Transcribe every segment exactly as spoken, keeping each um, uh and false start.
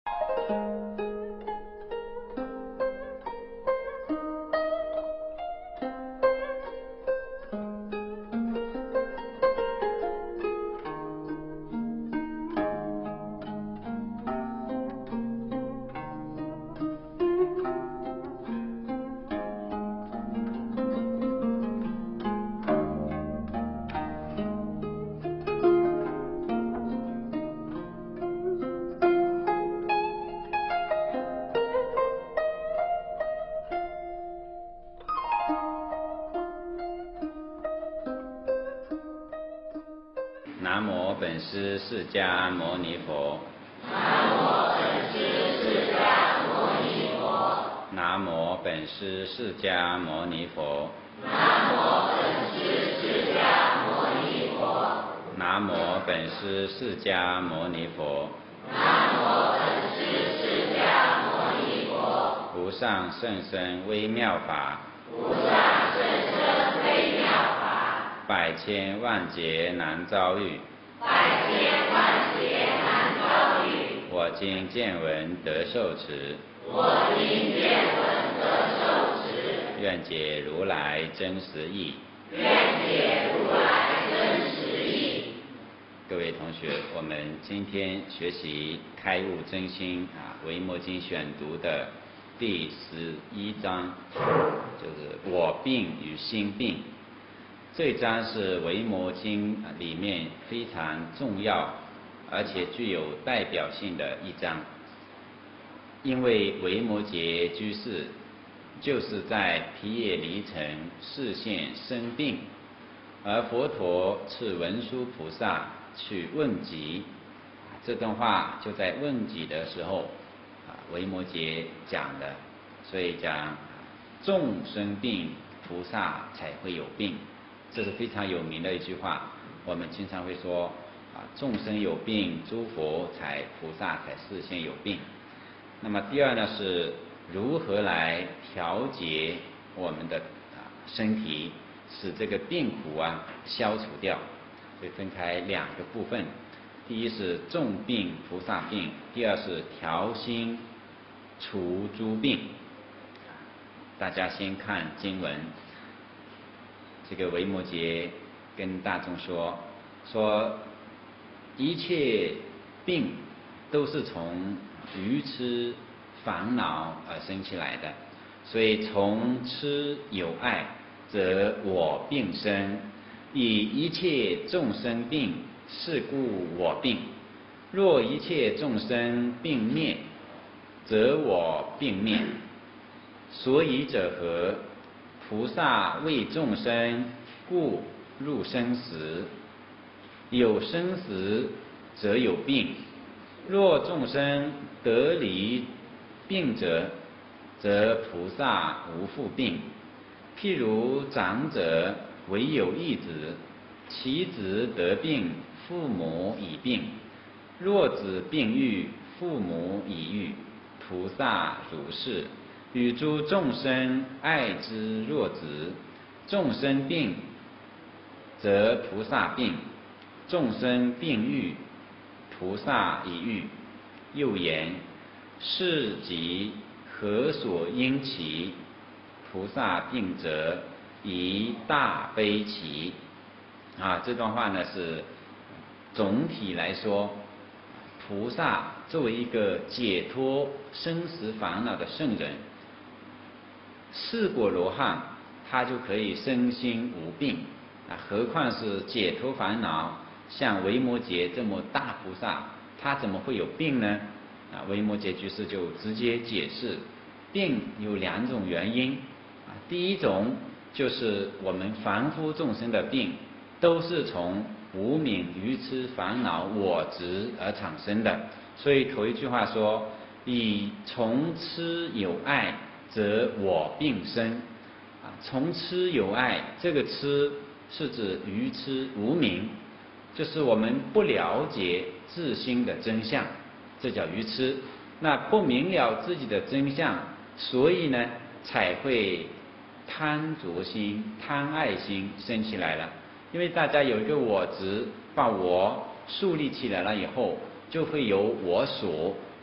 南无本师释迦牟尼佛。 南无本师释迦牟尼佛。 南无本师释迦牟尼佛。 南无本师释迦牟尼佛。 南无本师释迦牟尼佛。 南无本师释迦牟尼佛。 无上甚深微妙法。 无上甚深微妙法。 百千万劫难遭遇。 百千万劫难遭遇。 我今见闻得受持。 我今见闻得受持。 愿解如来真实义。 愿解如来真实义。 各位同学，我们今天学习《开悟真心》啊，《维摩经》选读的第十一章，就是我病与心病。这一章是《维摩经》里面非常重要而且具有代表性的一章，因为维摩诘居士就是在毗耶离城示现生病，而佛陀赐文殊菩萨去问疾。这段话就在问疾的时候，维摩诘讲的，所以讲众生病，菩萨才会有病。这是非常有名的一句话，我们经常会说啊，众生有病，诸佛才菩萨才示现有病。那么第二呢，是如何来调节我们的啊身体，使这个病苦啊消除掉。所以分开两个部分，第一是众病菩萨病，第二是调心除诸病。大家先看经文。这个维摩诘跟大众说，说一切病都是从愚痴烦恼而生起来的，所以从痴有爱，则我病生。以一切众生病，是故我病。若一切众生病灭，则我病灭。所以者何？菩萨为众生，故入生死。有生死，则有病。若众生得离病者，则菩萨无复病。譬如长者唯有一子，其子得病，父母已病。若子病愈，父母已愈。菩萨如是。与诸众生爱之若子。众生病，则菩萨病；众生病愈，菩萨已愈。又言：是即何所因其？菩萨病者，宜大悲其。啊，这段话呢是总体来说，菩萨作为一个解脱生死烦恼的圣人，四果罗汉他就可以身心无病啊，何况是解脱烦恼，像维摩诘这么大菩萨，他怎么会有病呢？啊，维摩诘居士就直接解释，病有两种原因啊，第一种就是我们凡夫众生的病，都是从无明愚痴烦恼我执而产生的。所以头一句话说，以从痴有爱，则我病生。啊，从痴有爱，这个痴是指愚痴无明，就是我们不了解自心的真相，这叫愚痴。那不明了自己的真相，所以呢才会贪着心、贪爱心生起来了。因为大家有一个我执，把我树立起来了以后，就会有我所，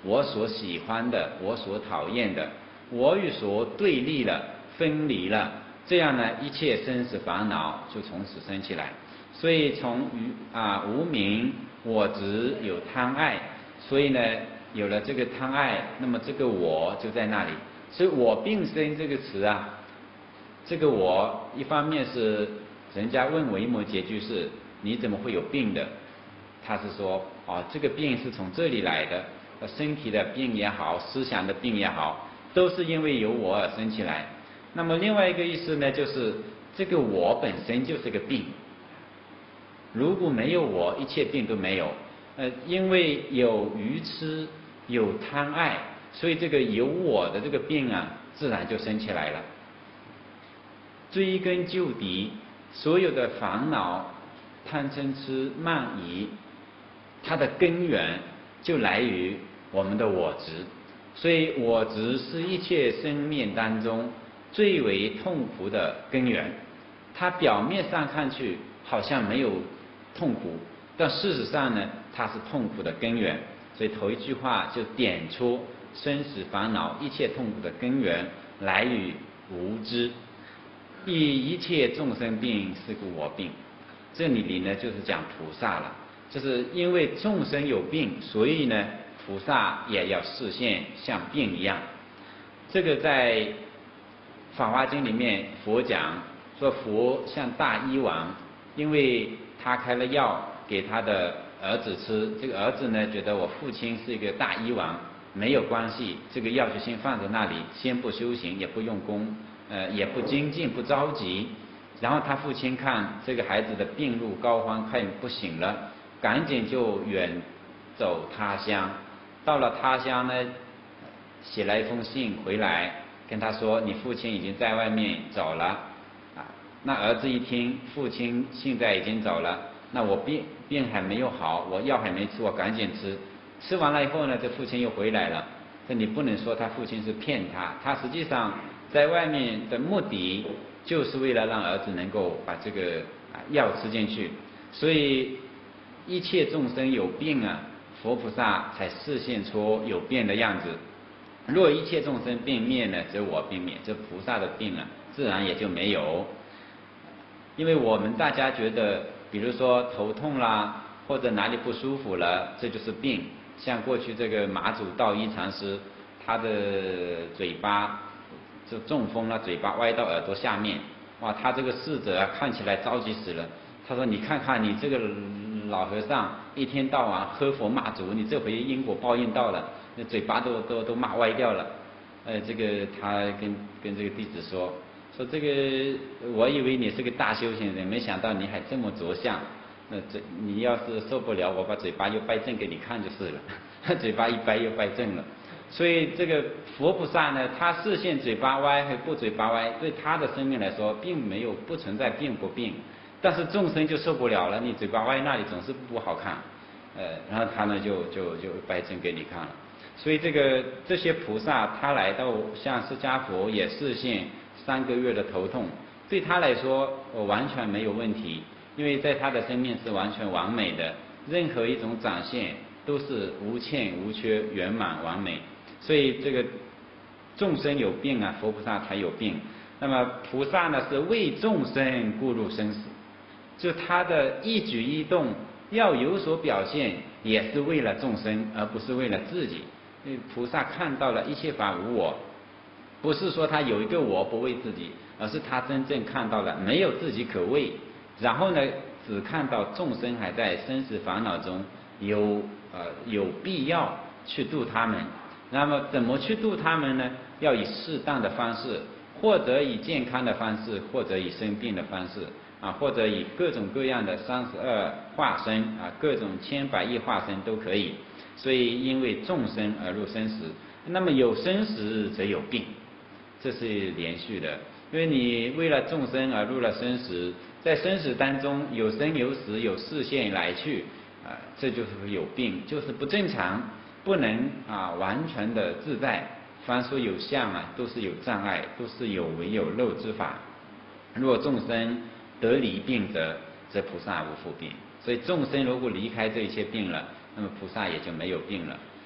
我所喜欢的，我所讨厌的，我与所对立了，分离了，这样呢，一切生死烦恼就从此生起来。所以从于啊无明我执有贪爱，所以呢有了这个贪爱，那么这个我就在那里。所以我病生这个词啊，这个我一方面是人家问维摩诘居士你怎么会有病的，他是说哦这个病是从这里来的，身体的病也好，思想的病也好，都是因为有我而生起来。那么另外一个意思呢，就是这个我本身就是个病，如果没有我，一切病都没有。呃，因为有愚痴，有贪爱，所以这个有我的这个病啊，自然就生起来了。追根究底，所有的烦恼、贪嗔痴慢疑，它的根源就来于我们的我执。所以我执是一切生命当中最为痛苦的根源。它表面上看去好像没有痛苦，但事实上呢，它是痛苦的根源。所以头一句话就点出生死烦恼一切痛苦的根源来于无知。以一切众生病，是故我病。这里里呢就是讲菩萨了，就是因为众生有病，所以呢菩萨也要示现像病一样。这个在《法华经》里面佛讲说，佛像大医王，因为他开了药给他的儿子吃，这个儿子呢觉得我父亲是一个大医王，没有关系，这个药就先放在那里，先不修行，也不用功，呃，也不精进，不着急。然后他父亲看这个孩子的病入膏肓，快不行了，赶紧就远走他乡。到了他乡呢，写了一封信回来，跟他说你父亲已经在外面走了啊。那儿子一听父亲现在已经走了，那我病病还没有好，我药还没吃，我赶紧吃。吃完了以后呢，这父亲又回来了。这你不能说他父亲是骗他，他实际上在外面的目的就是为了让儿子能够把这个啊药吃进去。所以一切众生有病啊，佛菩萨才示现出有病的样子。若一切众生病灭呢，则我病灭，这菩萨的病啊，自然也就没有。因为我们大家觉得，比如说头痛啦，或者哪里不舒服了，这就是病。像过去这个马祖道一禅师，他的嘴巴就中风了，嘴巴歪到耳朵下面，哇，他这个侍者啊看起来着急死了。他说：“你看看你这个老和尚，一天到晚喝佛骂祖，你这回因果报应到了，那嘴巴都都都骂歪掉了。”呃，这个他跟跟这个弟子说说这个，我以为你是个大修行人，没想到你还这么着相。那这你要是受不了，我把嘴巴又掰正给你看就是了。嘴巴一掰又掰正了。所以这个佛菩萨呢，他示现嘴巴歪和不嘴巴歪，对他的生命来说，并没有不存在病不病。但是众生就受不了了，你嘴巴歪那里总是不好看，呃，然后他呢就就就掰正给你看了。所以这个这些菩萨他来到像释迦佛也示现三个月的头痛，对他来说我完全没有问题，因为在他的生命是完全完美的，任何一种展现都是无欠无缺圆满完美。所以这个众生有病啊，佛菩萨才有病。那么菩萨呢是为众生故入生死，就他的一举一动要有所表现，也是为了众生，而不是为了自己。因为菩萨看到了一切法无我，不是说他有一个我不为自己，而是他真正看到了没有自己可为，然后呢只看到众生还在生死烦恼中，有呃有必要去度他们。那么怎么去度他们呢？要以适当的方式，或者以健康的方式，或者以生病的方式啊，或者以各种各样的三十二化身啊，各种千百亿化身都可以。所以因为众生而入生死，那么有生死则有病，这是连续的。因为你为了众生而入了生死，在生死当中有生有死，有视线来去啊，这就是有病，就是不正常，不能啊完全的自在。凡所有相啊，都是有障碍，都是有为有漏之法。若众生得离病者，则菩萨无复病。所以众生如果离开这一切病了，那么菩萨也就没有病了。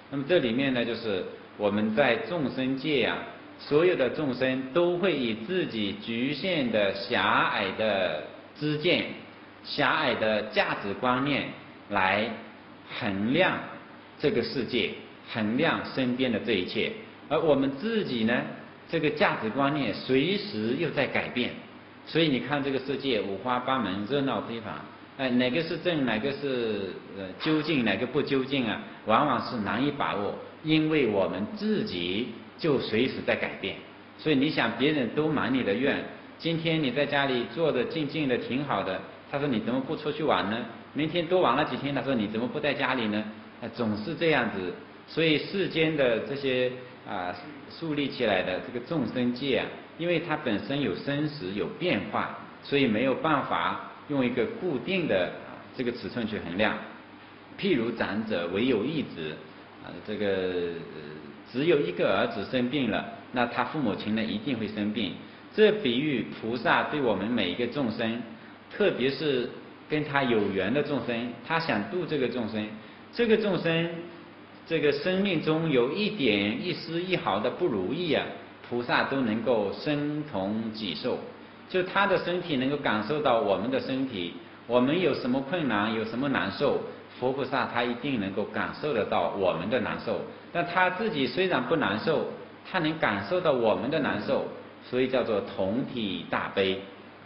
那么这里面呢，就是我们在众生界啊，所有的众生都会以自己局限的狭隘的知见、狭隘的价值观念来衡量这个世界，衡量身边的这一切，而我们自己呢，这个价值观念随时又在改变，所以你看这个世界五花八门，热闹非凡。哎，哪个是正，哪个是呃究竟，哪个不究竟啊？往往是难以把握，因为我们自己就随时在改变。所以你想，别人都满你的愿，今天你在家里坐的静静的挺好的，他说你怎么不出去玩呢？明天多玩了几天，他说你怎么不在家里呢？啊，总是这样子。所以世间的这些啊树立起来的这个众生界啊，因为它本身有生死有变化，所以没有办法用一个固定的这个尺寸去衡量。譬如长者唯有一子，啊，这个、呃、只有一个儿子生病了，那他父母亲呢一定会生病。这比喻菩萨对我们每一个众生，特别是跟他有缘的众生，他想度这个众生，这个众生这个生命中有一点一丝一毫的不如意啊，菩萨都能够身同己受。就他的身体能够感受到我们的身体，我们有什么困难，有什么难受，佛菩萨他一定能够感受得到我们的难受。但他自己虽然不难受，他能感受到我们的难受，所以叫做同体大悲。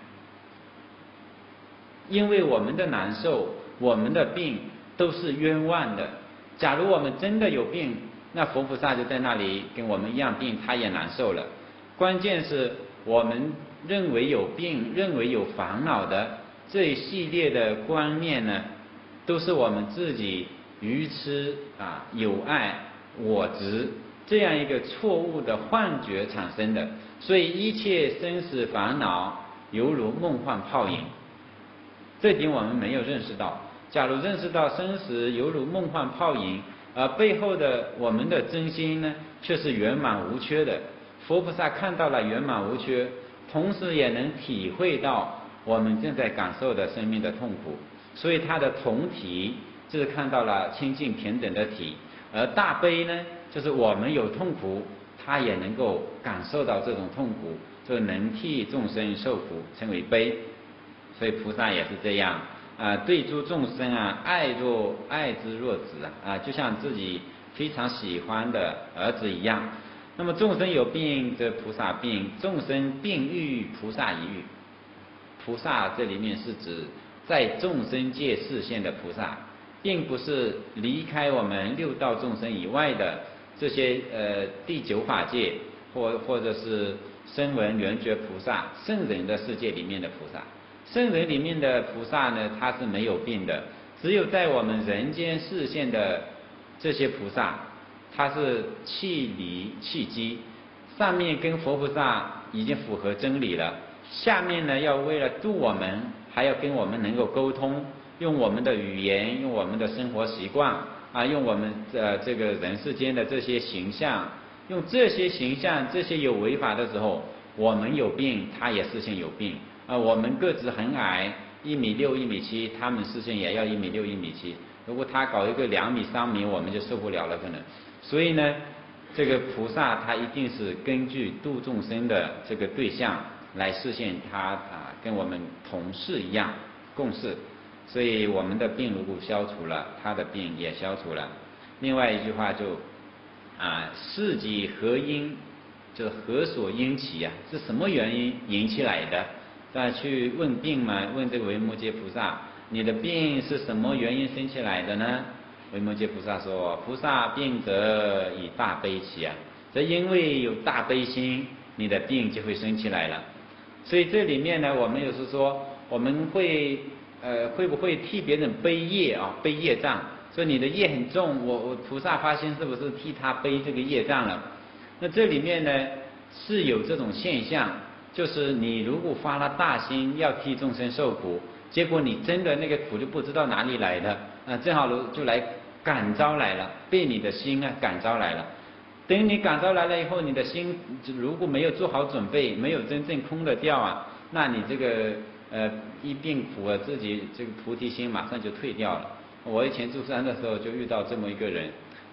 因为我们的难受，我们的病都是冤枉的。假如我们真的有病，那佛菩萨就在那里跟我们一样病，他也难受了。关键是我们认为有病，认为有烦恼的这一系列的观念呢，都是我们自己愚痴啊、有爱、我执这样一个错误的幻觉产生的。所以一切生死烦恼犹如梦幻泡影，这点我们没有认识到。假如认识到生死犹如梦幻泡影，而背后的我们的真心呢，却是圆满无缺的。佛菩萨看到了圆满无缺，同时也能体会到我们正在感受的生命的痛苦，所以他的同体就是看到了清净平等的体。而大悲呢，就是我们有痛苦，他也能够感受到这种痛苦，就能替众生受苦，称为悲。所以菩萨也是这样啊，对诸众生啊，爱若爱之若子啊，就像自己非常喜欢的儿子一样。那么众生有病则菩萨病，众生病愈菩萨已愈。菩萨这里面是指在众生界示现的菩萨，并不是离开我们六道众生以外的这些呃第九法界或或者是声闻缘觉菩萨圣人的世界里面的菩萨。圣人里面的菩萨呢，他是没有病的，只有在我们人间示现的这些菩萨，他是气离气机，上面跟佛菩萨已经符合真理了，下面呢要为了度我们，还要跟我们能够沟通，用我们的语言，用我们的生活习惯啊，用我们呃这个人世间的这些形象，用这些形象，这些有违法的时候，我们有病，他也示现有病。啊，我们个子很矮，一米六、一米七，他们示现也要一米六、一米七。如果他搞一个两米、三米，我们就受不了了，可能。所以呢，这个菩萨他一定是根据度众生的这个对象来示现他啊，跟我们同事一样共事。所以我们的病如果消除了，他的病也消除了。另外一句话就啊，事己何因，就是何所因起啊？是什么原因引起来的？再去问病嘛，问这个维摩诘菩萨，你的病是什么原因生起来的呢？维摩诘菩萨说，菩萨病则以大悲起啊，这因为有大悲心，你的病就会生起来了。所以这里面呢，我们有时说，我们会呃会不会替别人背业啊，背业障？说你的业很重，我我菩萨发心是不是替他背这个业障了？那这里面呢是有这种现象。就是你如果发了大心要替众生受苦，结果你真的那个苦就不知道哪里来的，啊，正好就来感召来了，被你的心啊感召来了。等你感召来了以后，你的心如果没有做好准备，没有真正空得掉啊，那你这个呃一病苦啊，自己这个菩提心马上就退掉了。我以前住山的时候就遇到这么一个人，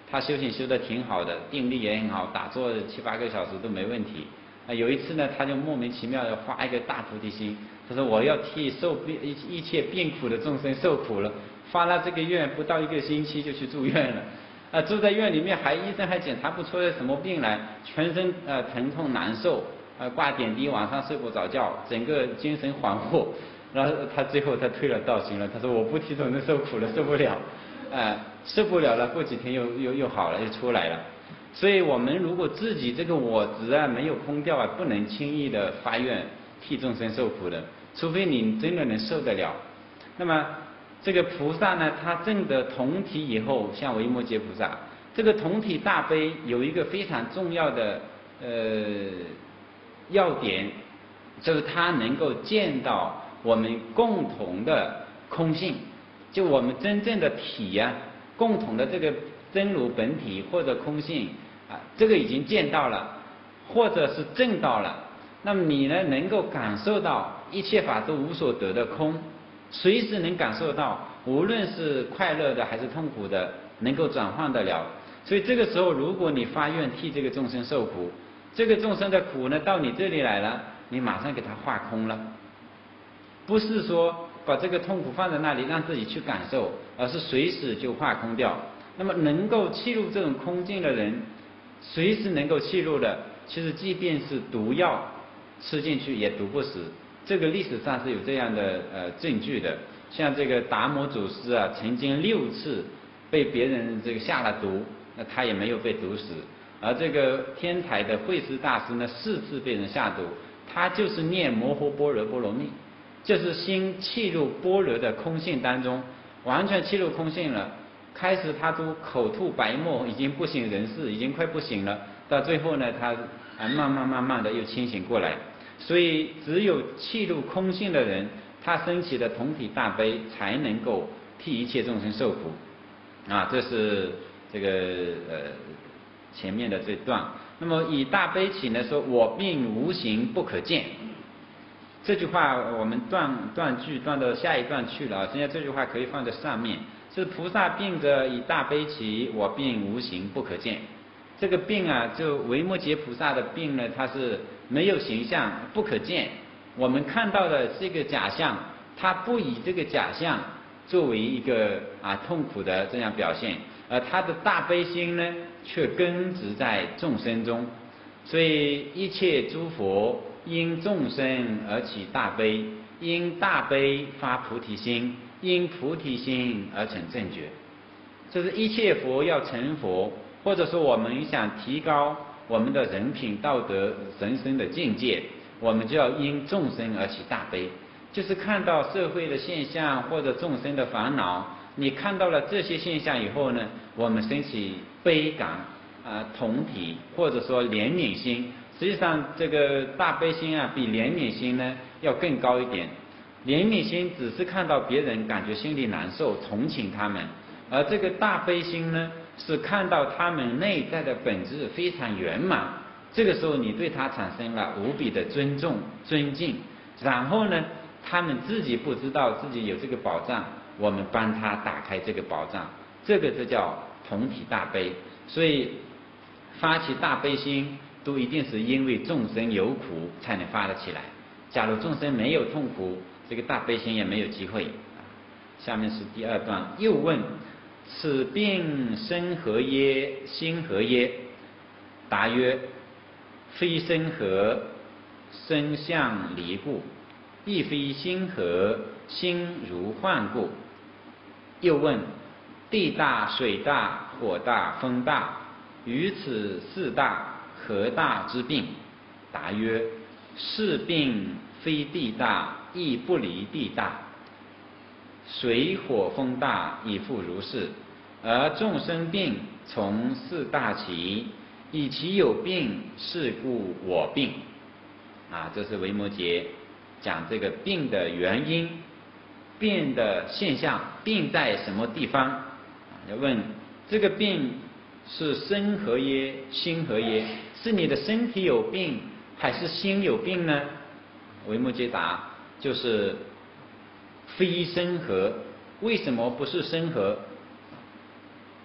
他修行修得挺好的，定力也很好，打坐七八个小时都没问题。啊，有一次呢，他就莫名其妙的发一个大菩提心，他说我要替受病一一切病苦的众生受苦了。发了这个愿，不到一个星期就去住院了。啊，住在院里面还医生还检查不出来什么病来，全身呃疼痛难受，呃挂点滴，晚上睡不着觉，整个精神恍惚。然后他最后他退了道心了，他说我不替众生受苦了，受不了，呃受不了了，过几天又又又好了，又出来了。所以我们如果自己这个我执啊没有空掉啊，不能轻易的发愿替众生受苦的，除非你真的能受得了。那么这个菩萨呢，他证得同体以后，像维摩诘菩萨，这个同体大悲有一个非常重要的呃要点，就是他能够见到我们共同的空性，就我们真正的体呀、啊，共同的这个真如本体或者空性啊，这个已经见到了，或者是证到了。那么你呢，能够感受到一切法都无所得的空，随时能感受到，无论是快乐的还是痛苦的，能够转换得了。所以这个时候，如果你发愿替这个众生受苦，这个众生的苦呢，到你这里来了，你马上给他化空了。不是说把这个痛苦放在那里让自己去感受，而是随时就化空掉。那么能够契入这种空境的人，随时能够契入的，其实即便是毒药吃进去也毒不死。这个历史上是有这样的呃证据的，像这个达摩祖师啊，曾经六次被别人这个下了毒，那他也没有被毒死。而这个天台的慧思大师呢，四次被人下毒，他就是念摩诃般若波罗蜜，就是心契入般若的空性当中，完全契入空性了。开始他都口吐白沫，已经不省人事，已经快不行了。到最后呢，他啊慢慢慢慢的又清醒过来。所以只有契入空性的人，他升起的同体大悲，才能够替一切众生受苦。啊，这是这个呃前面的这段。那么以大悲起呢，说我并无形不可见。这句话我们断断句断到下一段去了啊，现在这句话可以放在上面。是菩萨病者以大悲起，我并无形不可见。这个病啊，就维摩诘菩萨的病呢，它是没有形象，不可见。我们看到的是一个假象，它不以这个假象作为一个啊痛苦的这样表现，而他的大悲心呢，却根植在众生中。所以一切诸佛因众生而起大悲，因大悲发菩提心，因菩提心而成正觉。这是一切佛要成佛，或者说我们想提高我们的人品道德人生的境界，我们就要因众生而起大悲。就是看到社会的现象或者众生的烦恼，你看到了这些现象以后呢，我们升起悲感啊、呃、同体或者说怜悯心。实际上这个大悲心啊，比怜悯心呢要更高一点。怜悯心只是看到别人感觉心里难受，同情他们，而这个大悲心呢，是看到他们内在的本质非常圆满。这个时候你对他产生了无比的尊重尊敬，然后呢，他们自己不知道自己有这个宝藏，我们帮他打开这个宝藏，这个就叫同体大悲。所以发起大悲心都一定是因为众生有苦才能发得起来，假如众生没有痛苦，这个大悲心也没有机会。下面是第二段，又问：此病身何耶？心何耶？答曰：非身何，身相离故；亦非心何，心如幻故。又问：地大、水大、火大、风大，于此四大，何大之病？答曰：是病非地大，亦不离地大。水火风大亦复如是，而众生病从四大起，以其有病，是故我病。啊，这是维摩诘讲这个病的原因，病的现象，病在什么地方？要问这个病是身何耶？心何耶？是你的身体有病，还是心有病呢？维摩诘答：就是非身何。为什么不是身何？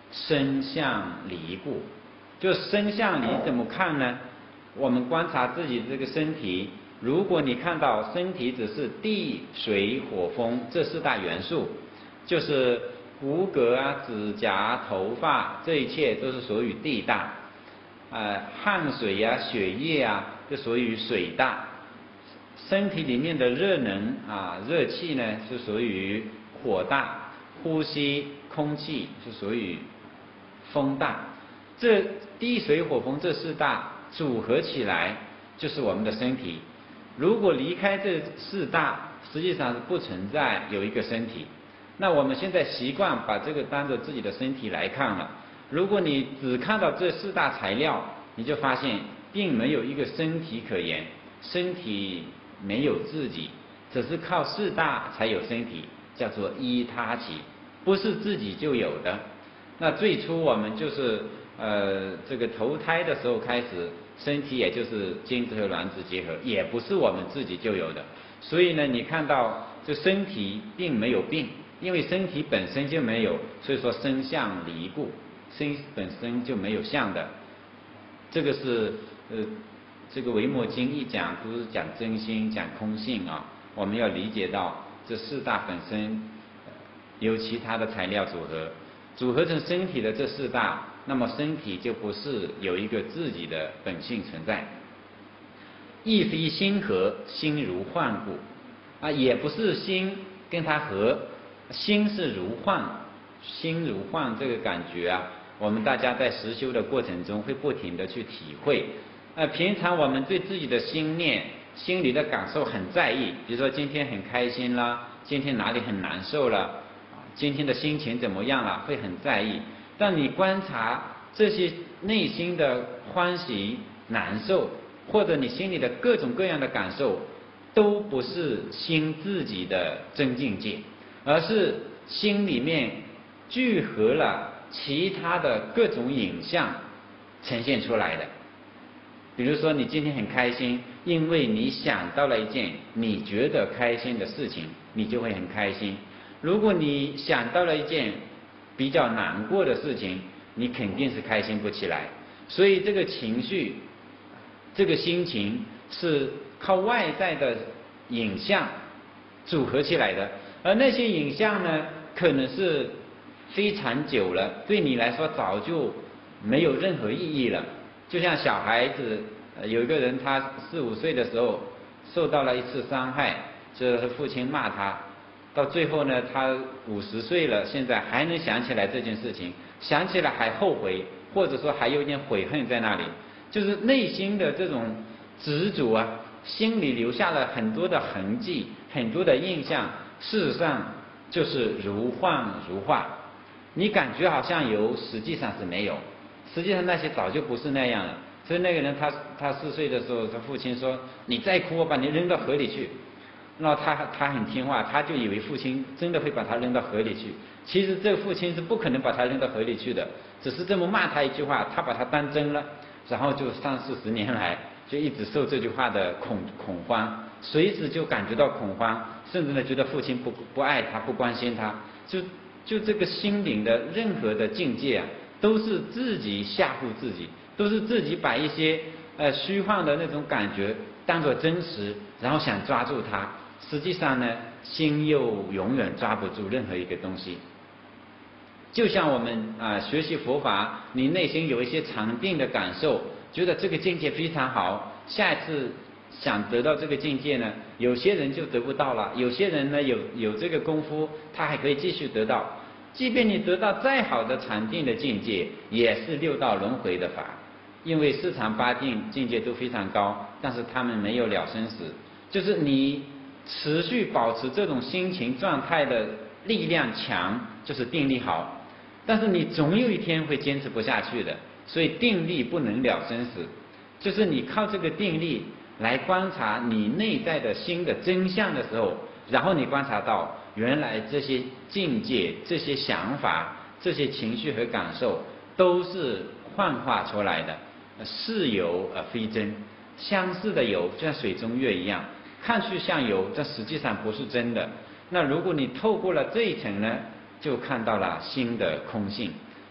身相离故。就身相离怎么看呢？我们观察自己这个身体，如果你看到身体只是地水火风这四大元素，就是骨骼啊、指甲、头发，这一切都是属于地大。呃，汗水啊、血液啊，就属于水大。身体里面的热能啊、热气呢，是属于火大。呼吸空气是属于风大。这地水火风这四大组合起来就是我们的身体。如果离开这四大，实际上是不存在有一个身体。那我们现在习惯把这个当做自己的身体来看了。如果你只看到这四大材料，你就发现并没有一个身体可言，身体没有自己，只是靠四大才有身体，叫做依他起，不是自己就有的。那最初我们就是呃这个投胎的时候开始，身体也就是精子和卵子结合，也不是我们自己就有的。所以呢，你看到这身体并没有病，因为身体本身就没有，所以说身相离故，身本身就没有相的。这个是呃这个维摩经一讲都是讲真心讲空性啊，我们要理解到这四大本身由其他的材料组合，组合成身体的这四大，那么身体就不是有一个自己的本性存在。亦非心合，心如幻故啊，也不是心跟它合，心是如幻，心如幻这个感觉啊，我们大家在实修的过程中会不停的去体会。呃，平常我们对自己的心念、心里的感受很在意，比如说今天很开心啦，今天哪里很难受了，今天的心情怎么样了，会很在意。当你观察这些内心的欢喜、难受，或者你心里的各种各样的感受，都不是心自己的真境界，而是心里面聚合了其他的各种影像呈现出来的。比如说你今天很开心，因为你想到了一件你觉得开心的事情，你就会很开心。如果你想到了一件比较难过的事情，你肯定是开心不起来。所以这个情绪，这个心情是靠外在的影像组合起来的，而那些影像呢，可能是非常久了，对你来说早就没有任何意义了。就像小孩子，有一个人他四五岁的时候受到了一次伤害，就是父亲骂他，到最后呢，他五十岁了，现在还能想起来这件事情，想起来还后悔，或者说还有一点悔恨在那里，就是内心的这种执着啊，心里留下了很多的痕迹，很多的印象，事实上就是如幻如化，你感觉好像有，实际上是没有。实际上那些早就不是那样了。所以那个人他他四岁的时候，他父亲说：“你再哭，我把你扔到河里去。”然后他他很听话，他就以为父亲真的会把他扔到河里去。其实这个父亲是不可能把他扔到河里去的，只是这么骂他一句话，他把他当真了，然后就三四十年来就一直受这句话的恐恐慌，随时就感觉到恐慌，甚至呢觉得父亲不不爱他，不关心他，就就这个心灵的任何的境界啊，都是自己吓唬自己，都是自己把一些呃虚幻的那种感觉当作真实，然后想抓住它，实际上呢，心又永远抓不住任何一个东西。就像我们啊、呃、学习佛法，你内心有一些禅定的感受，觉得这个境界非常好，下一次想得到这个境界呢，有些人就得不到了，有些人呢有有这个功夫，他还可以继续得到。即便你得到再好的禅定的境界，也是六道轮回的法，因为四禅八定境界都非常高，但是他们没有了生死。就是你持续保持这种心情状态的力量强，就是定力好，但是你总有一天会坚持不下去的。所以定力不能了生死，就是你靠这个定力来观察你内在的心的真相的时候，然后你观察到原来这些境界、这些想法、这些情绪和感受都是幻化出来的，似有而非真，相似的有，就像水中月一样，看去像有，但实际上不是真的。那如果你透过了这一层呢，就看到了心的空性。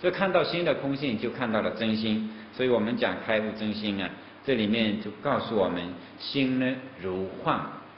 所以看到心的空性，就看到了真心。所以我们讲开悟真心啊，这里面就告诉我们，心呢如幻。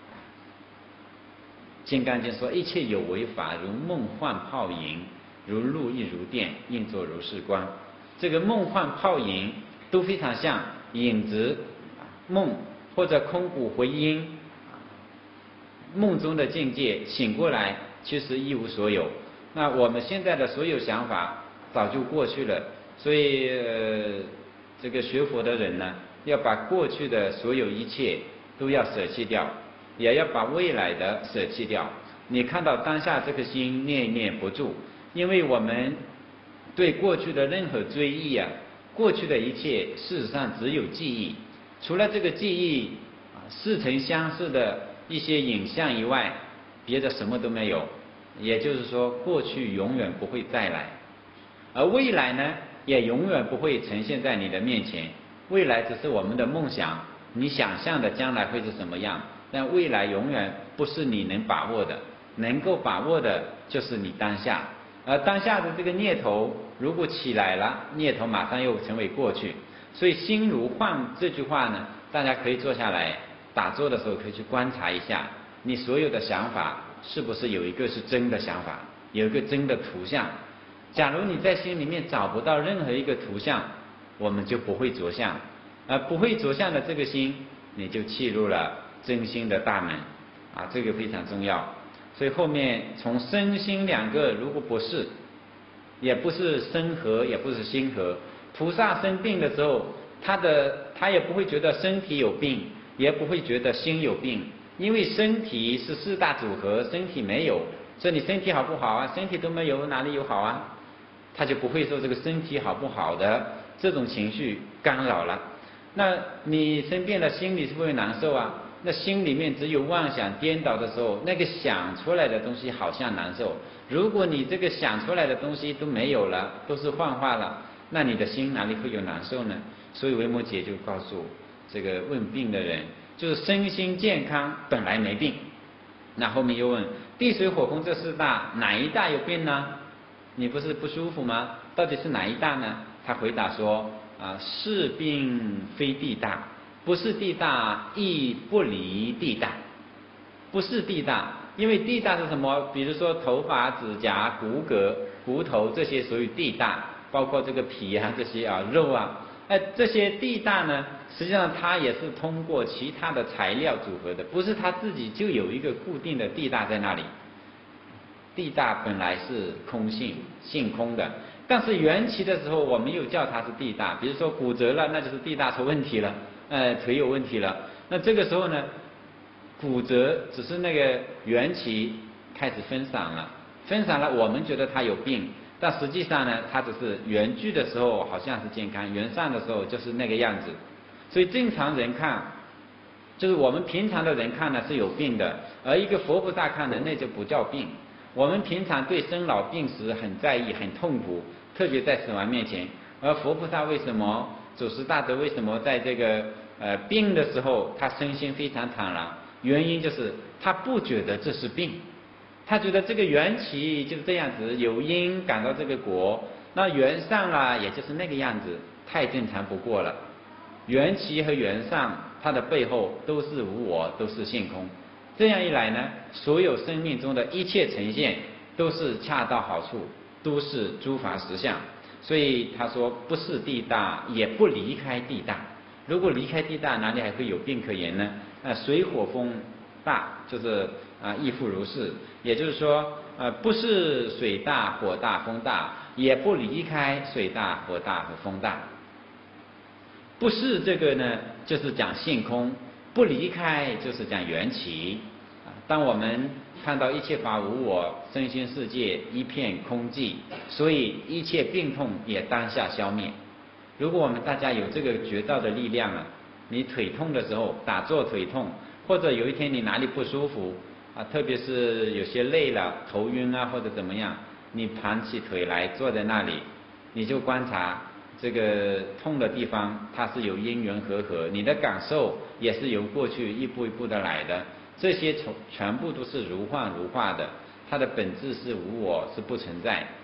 金刚经说，一切有为法，如梦幻泡影，如露亦如电，应作如是观。这个梦幻泡影都非常像影子、梦或者空谷回音，梦中的境界醒过来，其实一无所有。那我们现在的所有想法早就过去了，所以、呃、这个学佛的人呢，要把过去的所有一切都要舍弃掉，也要把未来的舍弃掉。你看到当下这颗心念念不住，因为我们对过去的任何追忆啊，过去的一切事实上只有记忆，除了这个记忆似曾相识的一些影像以外，别的什么都没有。也就是说，过去永远不会再来，而未来呢，也永远不会呈现在你的面前。未来只是我们的梦想，你想象的将来会是什么样，但未来永远不是你能把握的，能够把握的就是你当下。而当下的这个念头如果起来了，念头马上又成为过去。所以心如幻这句话呢，大家可以坐下来打坐的时候可以去观察一下，你所有的想法是不是有一个是真的想法，有一个真的图像。假如你在心里面找不到任何一个图像，我们就不会着相，而不会着相的这个心，你就契入了真心的大门啊，这个非常重要。所以后面从身心两个如果不是，也不是身合，也不是心合。菩萨生病的时候，他的他也不会觉得身体有病，也不会觉得心有病，因为身体是四大组合，身体没有，说你身体好不好啊？身体都没有，哪里有好啊？他就不会受这个身体好不好的这种情绪干扰了。那你生病了，心里是不是会难受啊？那心里面只有妄想颠倒的时候，那个想出来的东西好像难受。如果你这个想出来的东西都没有了，都是幻化了，那你的心哪里会有难受呢？所以维摩诘就告诉这个问病的人，就是身心健康本来没病。那后面又问地水火风这四大哪一大有病呢？你不是不舒服吗？到底是哪一大呢？他回答说啊，是病非地大，不是地大亦不离地大，不是地大。因为地大是什么？比如说头发、指甲、骨骼、骨头这些属于地大，包括这个皮啊这些啊肉啊，哎这些地大呢，实际上它也是通过其他的材料组合的，不是它自己就有一个固定的地大在那里。地大本来是空性，性空的，但是缘起的时候，我们又叫它是地大。比如说骨折了，那就是地大出问题了，呃，腿有问题了。那这个时候呢，骨折只是那个缘起开始分散了，分散了，我们觉得它有病，但实际上呢，它只是缘聚的时候好像是健康，缘散的时候就是那个样子。所以正常人看，就是我们平常的人看呢是有病的，而一个佛菩萨看呢，那就不叫病。我们平常对生老病死很在意，很痛苦，特别在死亡面前。而佛菩萨为什么，祖师大德为什么在这个呃病的时候，他身心非常坦然？原因就是他不觉得这是病，他觉得这个缘起就是这样子，有因感到这个果，那缘散了也就是那个样子，太正常不过了。缘起和缘散，它的背后都是无我，都是性空。这样一来呢，所有生命中的一切呈现都是恰到好处，都是诸法实相。所以他说不是地大，也不离开地大。如果离开地大，哪里还会有病可言呢？呃，水火风大就是啊，亦复如是。也就是说，呃，不是水大、火大、风大，也不离开水大、火大和风大。不是这个呢，就是讲性空。不离开就是讲缘起。当我们看到一切法无我，身心世界一片空寂，所以一切病痛也当下消灭。如果我们大家有这个觉照的力量啊，你腿痛的时候打坐腿痛，或者有一天你哪里不舒服啊，特别是有些累了头晕啊或者怎么样，你盘起腿来坐在那里，你就观察这个痛的地方，它是有因缘和合，你的感受也是由过去一步一步的来的，这些全部都是如幻如化的，它的本质是无我，是不存在。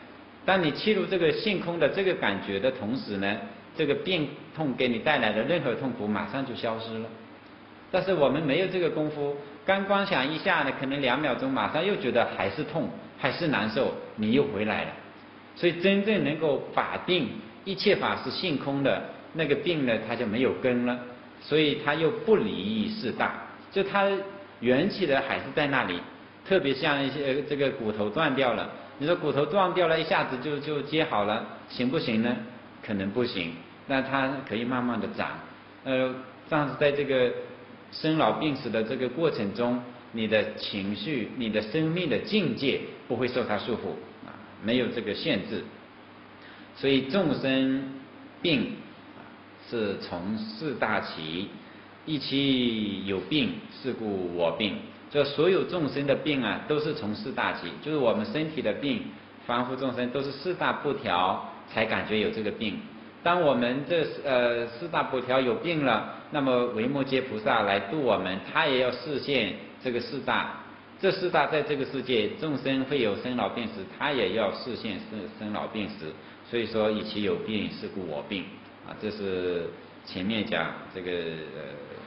当你契入这个性空的这个感觉的同时呢，这个病痛给你带来的任何痛苦马上就消失了。但是我们没有这个功夫，刚观想一下呢，可能两秒钟马上又觉得还是痛，还是难受，你又回来了。所以真正能够法定一切法是性空的那个病呢，它就没有根了，所以它又不离四大，就它缘起的还是在那里。特别像一些这个骨头断掉了，你说骨头断掉了，一下子就就接好了，行不行呢？可能不行，那它可以慢慢的长。呃，但是在这个生老病死的这个过程中，你的情绪、你的生命的境界不会受它束缚啊，没有这个限制。所以众生病是从四大起，一其有病，是故我病。就所有众生的病啊，都是从四大起，就是我们身体的病，凡夫众生都是四大不调才感觉有这个病。当我们这呃四大不调有病了，那么维摩诘菩萨来度我们，他也要示现这个四大。这四大在这个世界，众生会有生老病死，他也要示现生生老病死。所以说，以其有病，是故我病啊，这是前面讲这个呃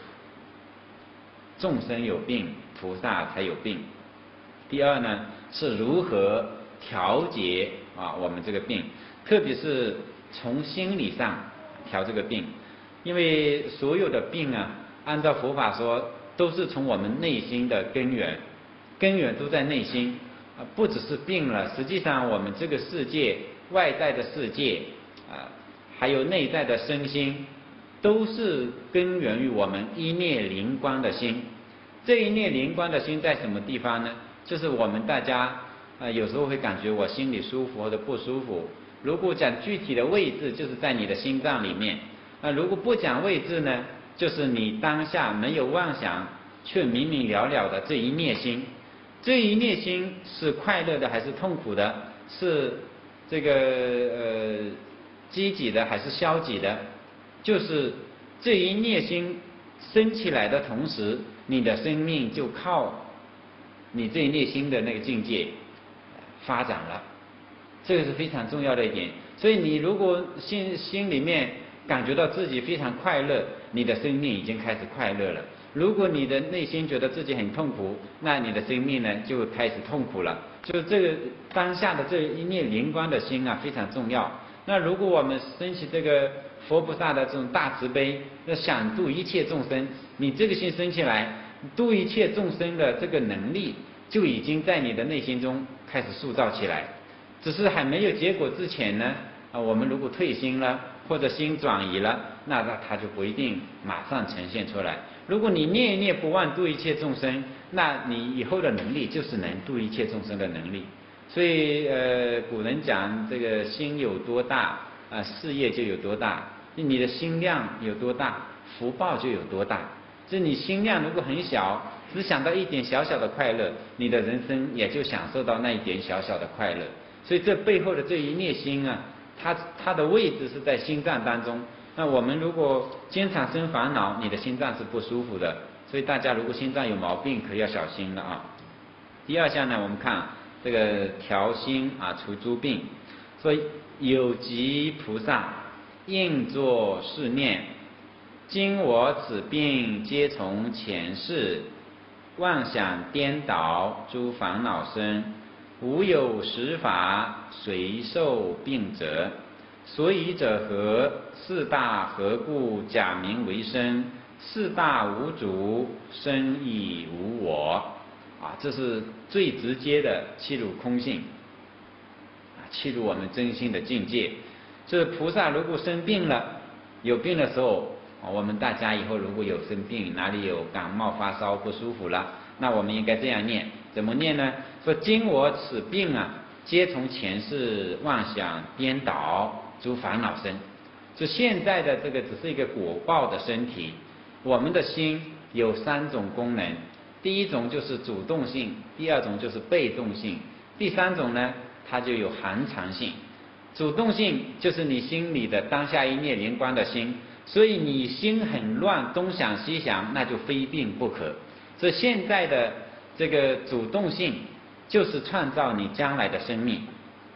众生有病，菩萨才有病。第二呢，是如何调节啊我们这个病，特别是从心理上调这个病，因为所有的病啊，按照佛法说，都是从我们内心的根源，根源都在内心啊，不只是病了，实际上我们这个世界、外在的世界啊，还有内在的身心，都是根源于我们一念灵光的心。这一念灵光的心在什么地方呢？就是我们大家啊、呃，有时候会感觉我心里舒服或者不舒服。如果讲具体的位置，就是在你的心脏里面。那、呃、如果不讲位置呢，就是你当下没有妄想，却明明了了的这一念心。这一念心是快乐的还是痛苦的？是这个呃积极的还是消极的？就是这一念心升起来的同时，你的生命就靠你这一内心的那个境界发展了，这个是非常重要的一点。所以你如果心心里面感觉到自己非常快乐，你的生命已经开始快乐了。如果你的内心觉得自己很痛苦，那你的生命呢就开始痛苦了。就这个当下的这一念灵光的心啊非常重要。那如果我们升起这个佛菩萨的这种大慈悲，要想度一切众生，你这个心升起来，度一切众生的这个能力就已经在你的内心中开始塑造起来。只是还没有结果之前呢，啊，我们如果退心了或者心转移了，那那它就不一定马上呈现出来。如果你念一念不忘度一切众生，那你以后的能力就是能度一切众生的能力。所以呃，古人讲这个心有多大啊、呃，事业就有多大。你的心量有多大，福报就有多大。就你心量如果很小，只想到一点小小的快乐，你的人生也就享受到那一点小小的快乐。所以这背后的这一念心啊，它它的位置是在心脏当中。那我们如果经常生烦恼，你的心脏是不舒服的。所以大家如果心脏有毛病，可要小心了啊。第二项呢，我们看这个调心啊，除诸病。所以有极菩萨应作是念：今我此病皆从前世妄想颠倒诸烦恼生，无有实法，谁受病者？所以者何？四大何故假名为身？四大无主，身亦无我。啊，这是最直接的契入空性，啊，契入我们真心的境界。就是菩萨如果生病了，有病的时候，我们大家以后如果有生病，哪里有感冒发烧不舒服了，那我们应该这样念，怎么念呢？说今我此病啊，皆从前世妄想颠倒诸烦恼生。就现在的这个只是一个果报的身体，我们的心有三种功能，第一种就是主动性，第二种就是被动性，第三种呢，它就有含藏性。主动性就是你心里的当下一念灵光的心，所以你心很乱，东想西想，那就非病不可。所以现在的这个主动性就是创造你将来的生命，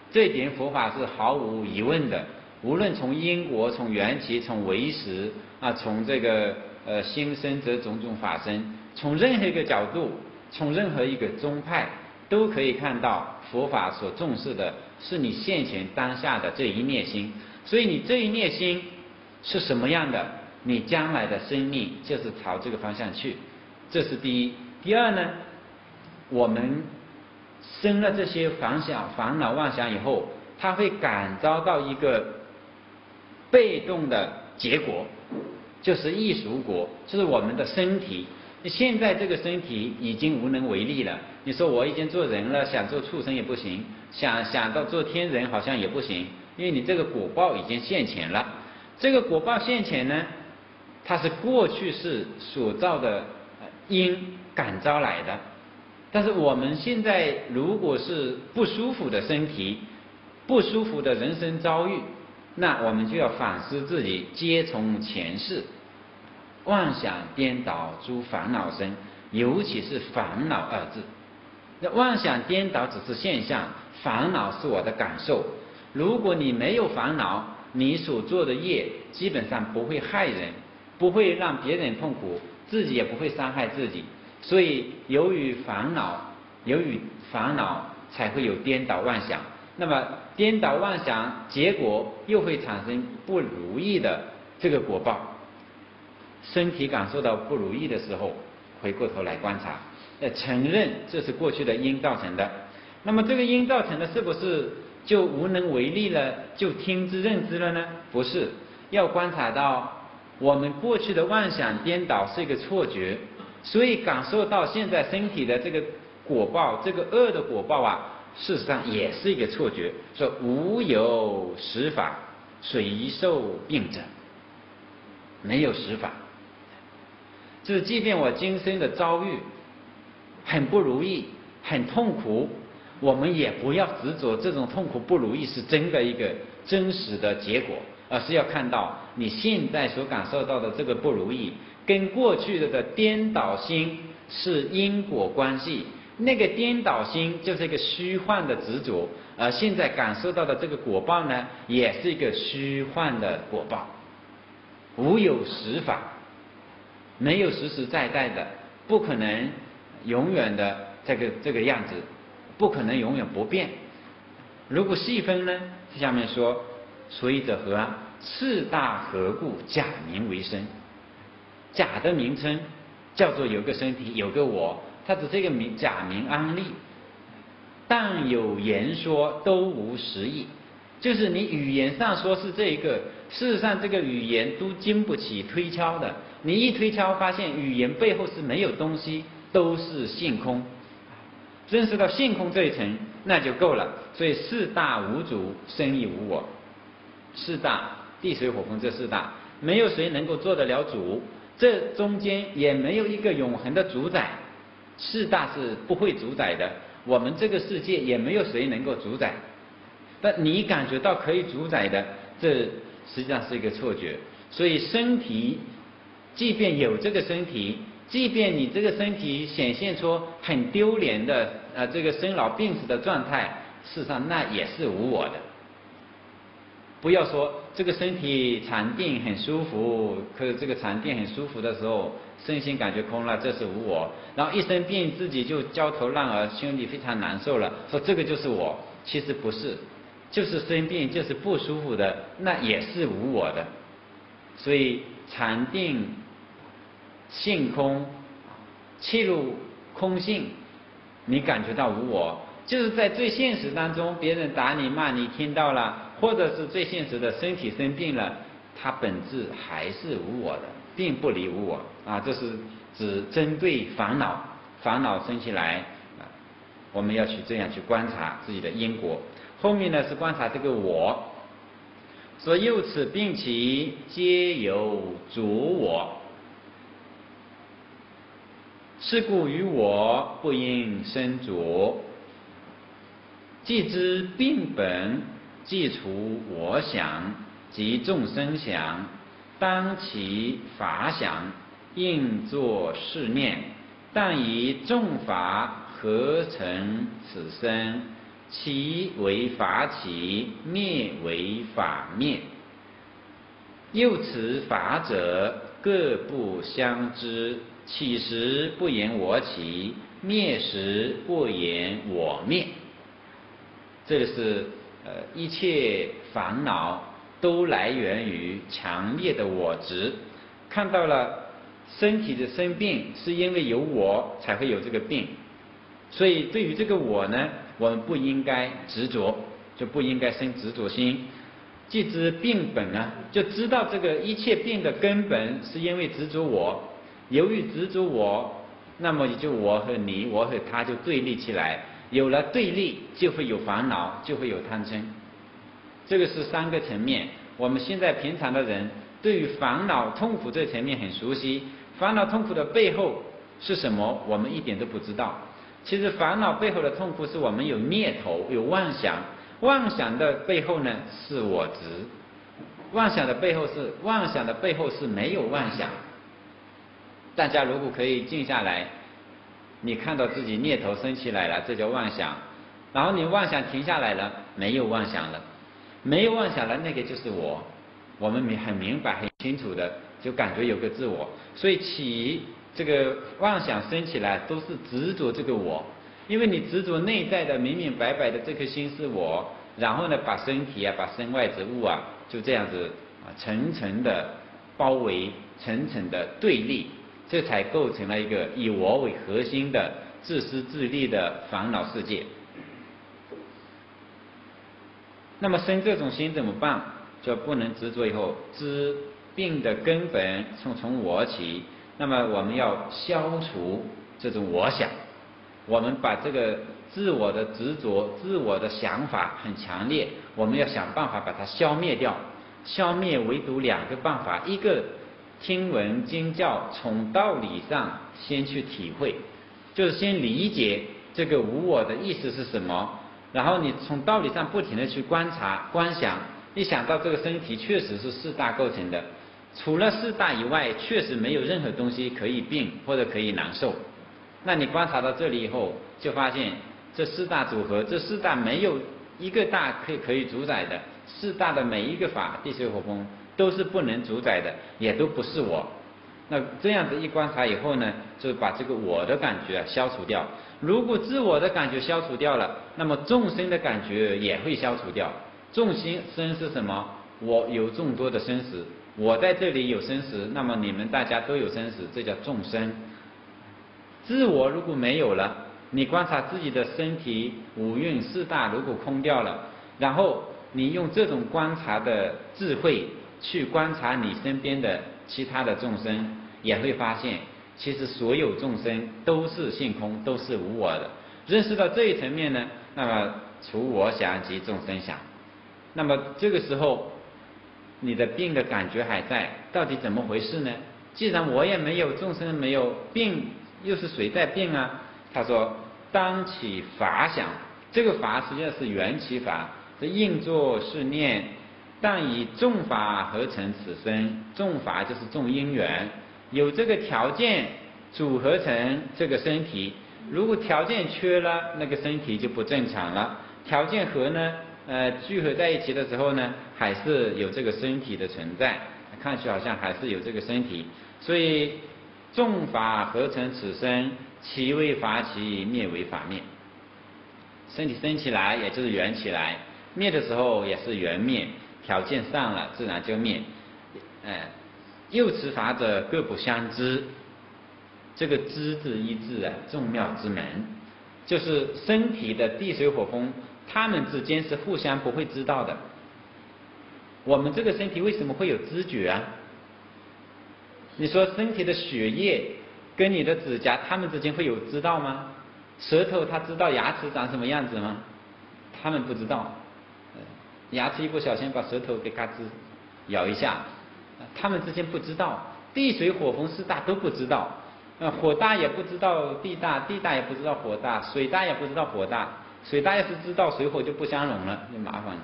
这一点佛法是毫无疑问的。无论从因果、从缘起、从唯识啊，从这个呃心生则种种法生，从任何一个角度，从任何一个宗派，都可以看到佛法所重视的是你现前当下的这一念心。所以你这一念心是什么样的，你将来的生命就是朝这个方向去。这是第一。第二呢，我们生了这些烦想、烦恼、妄想以后，它会感召到一个被动的结果，就是异熟果，就是我们的身体。现在这个身体已经无能为力了。你说我已经做人了，想做畜生也不行，想想到做天人好像也不行，因为你这个果报已经现前了。这个果报现前呢，它是过去世所造的因感召来的。但是我们现在如果是不舒服的身体，不舒服的人生遭遇，那我们就要反思自己，皆从前世，妄想颠倒诸烦恼生，尤其是烦恼二字。那妄想颠倒只是现象，烦恼是我的感受。如果你没有烦恼，你所做的业基本上不会害人，不会让别人痛苦，自己也不会伤害自己。所以由于烦恼，由于烦恼才会有颠倒妄想。那么颠倒妄想，结果又会产生不如意的这个果报。身体感受到不如意的时候，回过头来观察，呃，承认这是过去的因造成的。那么这个因造成的，是不是就无能为力了，就听之任之了呢？不是，要观察到我们过去的妄想颠倒是一个错觉，所以感受到现在身体的这个果报，这个恶的果报啊，事实上也是一个错觉。说无有实法，谁受病者？没有实法，就是即便我今生的遭遇很不如意、很痛苦，我们也不要执着这种痛苦不如意是真的一个真实的结果，而是要看到你现在所感受到的这个不如意，跟过去的颠倒心是因果关系。那个颠倒心就是一个虚幻的执着，而现在感受到的这个果报呢，也是一个虚幻的果报。无有实法，没有实实在在的，不可能永远的这个这个样子，不可能永远不变。如果细分呢，下面说，所以者何啊？四大何故假名为身？假的名称叫做有个身体，有个我，它只是一个名假名安立，但有言说都无实义。就是你语言上说是这一个，事实上这个语言都经不起推敲的。你一推敲，发现语言背后是没有东西，都是性空。认识到性空这一层，那就够了。所以四大无主，生亦无我。四大，地水火风这四大，没有谁能够做得了主，这中间也没有一个永恒的主宰。四大是不会主宰的，我们这个世界也没有谁能够主宰。但你感觉到可以主宰的，这实际上是一个错觉。所以身体，即便有这个身体，即便你这个身体显现出很丢脸的呃这个生老病死的状态，事实上那也是无我的。不要说这个身体禅定很舒服，可是这个禅定很舒服的时候，身心感觉空了，这是无我。然后一生病自己就焦头烂额，心里非常难受了，说这个就是我，其实不是。就是生病，就是不舒服的，那也是无我的。所以禅定、性空、切入空性，你感觉到无我，就是在最现实当中，别人打你骂你听到了，或者是最现实的身体生病了，它本质还是无我的，并不离无我啊。这是指针对烦恼，烦恼生起来啊，我们要去这样去观察自己的因果。后面呢是观察这个我，说由此病起，皆有主我，是故于我不应生着。既知病本，即除我想及众生想，当其法想，应作是念。但以众法合成此身， 其为法起，灭为法灭。又此法者，各不相知。起时不言我起，灭时不言我灭。这个是呃一切烦恼都来源于强烈的我执。看到了身体的生病，是因为有我才会有这个病，所以对于这个我呢，我们不应该执着，就不应该生执着心。既知病本啊，就知道这个一切病的根本是因为执着我。由于执着我，那么也就我和你，我和他就对立起来。有了对立，就会有烦恼，就会有贪嗔。这个是三个层面。我们现在平常的人对于烦恼痛苦这层面很熟悉，烦恼痛苦的背后是什么，我们一点都不知道。其实烦恼背后的痛苦是我们有念头，有妄想。妄想的背后呢是我执，妄想的背后是妄想的背后是没有妄想。大家如果可以静下来，你看到自己念头升起来了，这叫妄想。然后你妄想停下来了，没有妄想了，没有妄想了，那个就是我。我们很明白、很清楚的，就感觉有个自我。所以起这个妄想升起来，都是执着这个我。因为你执着内在的明明白白的这颗心是我，然后呢，把身体啊，把身外之物啊，就这样子啊，层层的包围，层层的对立。这才构成了一个以我为核心的自私自利的烦恼世界。那么生这种心怎么办？就不能执着以后，知病的根本从从我起。那么我们要消除这种我想，我们把这个自我的执着、自我的想法很强烈，我们要想办法把它消灭掉。消灭唯独两个办法，一个听闻经教，从道理上先去体会，就是先理解这个无我的意思是什么，然后你从道理上不停的去观察、观想，一想到这个身体确实是四大构成的，除了四大以外，确实没有任何东西可以病或者可以难受。那你观察到这里以后，就发现这四大组合，这四大没有一个大可以可以主宰的，四大的每一个法，地水火风都是不能主宰的，也都不是我。那这样子一观察以后呢，就把这个我的感觉消除掉。如果自我的感觉消除掉了，那么众生的感觉也会消除掉。众生是什么？我有众多的生死，我在这里有生死，那么你们大家都有生死，这叫众生。自我如果没有了，你观察自己的身体五蕴四大如果空掉了，然后你用这种观察的智慧去观察你身边的其他的众生，也会发现其实所有众生都是性空，都是无我的。认识到这一层面呢，那么除我想即众生想。那么这个时候你的病的感觉还在，到底怎么回事呢？既然我也没有，众生没有，病又是谁在病啊？他说当起法想，这个法实际上是缘起法，这应作是念，但以众法合成此身。众法就是众因缘，有这个条件组合成这个身体。如果条件缺了，那个身体就不正常了。条件合呢，呃，聚合在一起的时候呢，还是有这个身体的存在，看去好像还是有这个身体。所以众法合成此身，其为法起，灭为法灭。身体升起来也就是缘起来，灭的时候也是缘灭，条件上了自然就灭。呃，又此法者，各不相知。这个知字一字啊，众妙之门，就是身体的地水火风，他们之间是互相不会知道的。我们这个身体为什么会有知觉啊？你说身体的血液跟你的指甲，他们之间会有知道吗？舌头他知道牙齿长什么样子吗？他们不知道。牙齿一不小心把舌头给嘎吱咬一下，他们之间不知道。地水火风四大都不知道，呃，火大也不知道地大，地大也不知道火大，水大也不知道火大，水大要是知道，水火就不相容了，就麻烦了。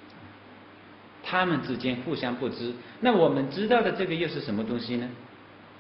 他们之间互相不知，那我们知道的这个又是什么东西呢？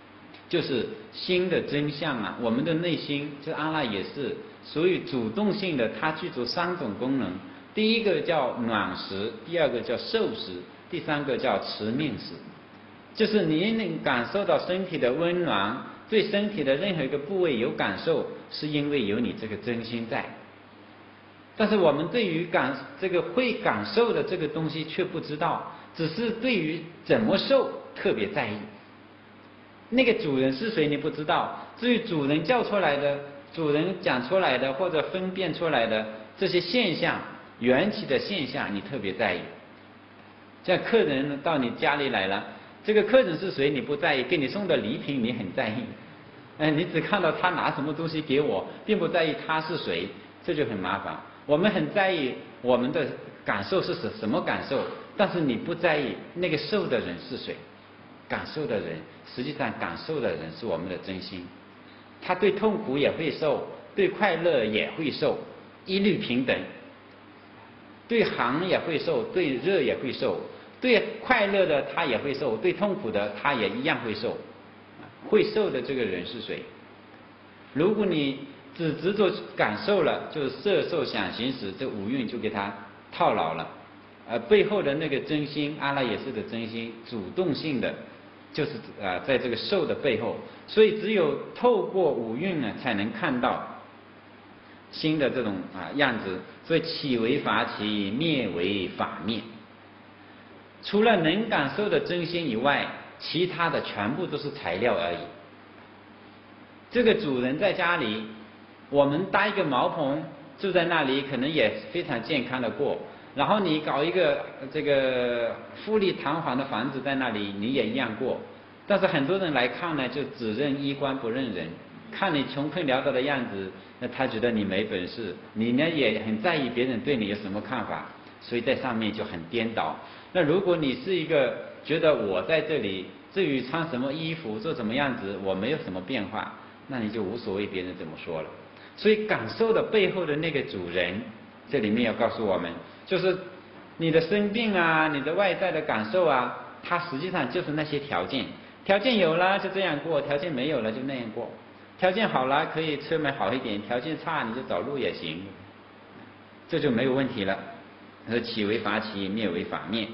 就是心的真相啊。我们的内心，这阿赖也是属于主动性的，它具足三种功能。第一个叫暖食，第二个叫受食，第三个叫持命食。就是你能感受到身体的温暖，对身体的任何一个部位有感受，是因为有你这个真心在。但是我们对于感这个会感受的这个东西却不知道，只是对于怎么受特别在意。那个主人是谁你不知道，至于主人叫出来的、主人讲出来的或者分辨出来的这些现象、缘起的现象，你特别在意。像客人到你家里来了，这个客人是谁你不在意，给你送的礼品你很在意，哎，你只看到他拿什么东西给我，并不在意他是谁，这就很麻烦。我们很在意我们的感受是什么感受，但是你不在意那个受的人是谁。感受的人，实际上感受的人是我们的真心，他对痛苦也会受，对快乐也会受，一律平等。对寒也会受，对热也会受，对快乐的他也会受，对痛苦的他也一样会受。会受的这个人是谁？如果你只执着感受了，就是色受想行识这五蕴就给他套牢了。呃，背后的那个真心，阿赖耶识的真心，主动性的，就是啊、呃，在这个受的背后，所以只有透过五蕴呢，才能看到心的这种啊样子。所以起为法起，灭为法灭。除了能感受的真心以外，其他的全部都是材料而已。这个主人在家里，我们搭一个茅棚住在那里，可能也非常健康的过。然后你搞一个这个富丽堂皇的房子在那里，你也一样过。但是很多人来看呢，就只认衣冠不认人，看你穷困潦倒的样子，那他觉得你没本事，你呢也很在意别人对你有什么看法，所以在上面就很颠倒。那如果你是一个觉得我在这里，至于穿什么衣服做什么样子我没有什么变化，那你就无所谓别人怎么说了。所以感受的背后的那个主人，这里面要告诉我们，就是你的生病啊，你的外在的感受啊，它实际上就是那些条件。条件有了就这样过，条件没有了就那样过。条件好了可以车买好一点，条件差你就走路也行，这就没有问题了。说起为法起，灭为法灭。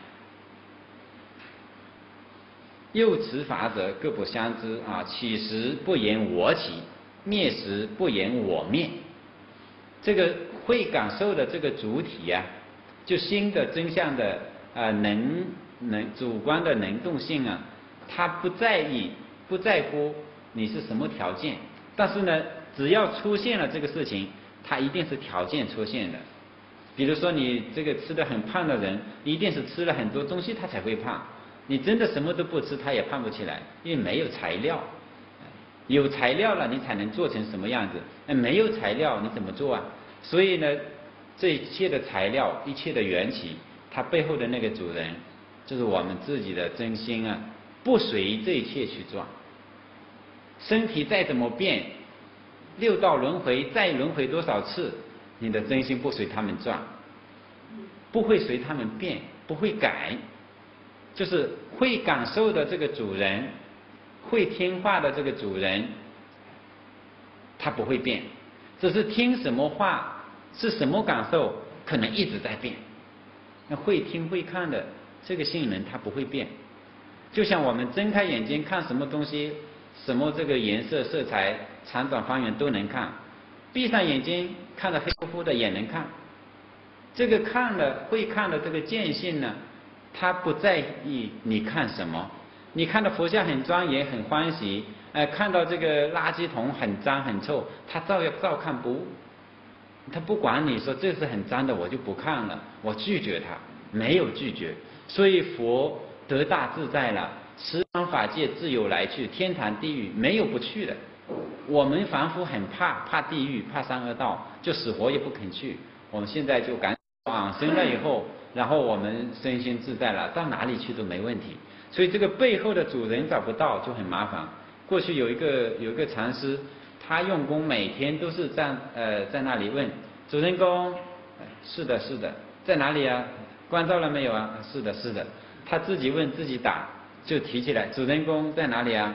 又此法者各不相知啊！起时不言我起，灭时不言我灭。这个会感受的这个主体啊，就心的真相的啊、呃、能能主观的能动性啊，他不在意不在乎你是什么条件，但是呢，只要出现了这个事情，它一定是条件出现的。比如说你这个吃得很胖的人，一定是吃了很多东西他才会胖。你真的什么都不吃，他也胖不起来，因为没有材料。有材料了，你才能做成什么样子。那没有材料，你怎么做啊？所以呢，这一切的材料，一切的缘起，它背后的那个主人，就是我们自己的真心啊，不随这一切去转。身体再怎么变，六道轮回再轮回多少次，你的真心不随他们转，不会随他们变，不会改。就是会感受的这个主人，会听话的这个主人，他不会变，只是听什么话是什么感受，可能一直在变。那会听会看的这个性能它不会变，就像我们睁开眼睛看什么东西，什么这个颜色色彩长短方圆都能看，闭上眼睛看得黑乎乎的也能看。这个看的会看的这个见性呢，他不在意你看什么，你看到佛像很庄严很欢喜，呃，看到这个垃圾桶很脏很臭，他照样照看不误，他不管你说这是很脏的，我就不看了，我拒绝他，没有拒绝。所以佛得大自在了，十方法界自由来去，天堂地狱没有不去的。我们凡夫很怕怕地狱，怕三恶道，就死活也不肯去。我们现在就赶往生了以后，然后我们身心自在了，到哪里去都没问题。所以这个背后的主人找不到就很麻烦。过去有一个有一个禅师，他用功每天都是在呃在那里问主人公，是的是的，在哪里啊？关照了没有啊？是的是的。他自己问自己答，就提起来主人公在哪里啊？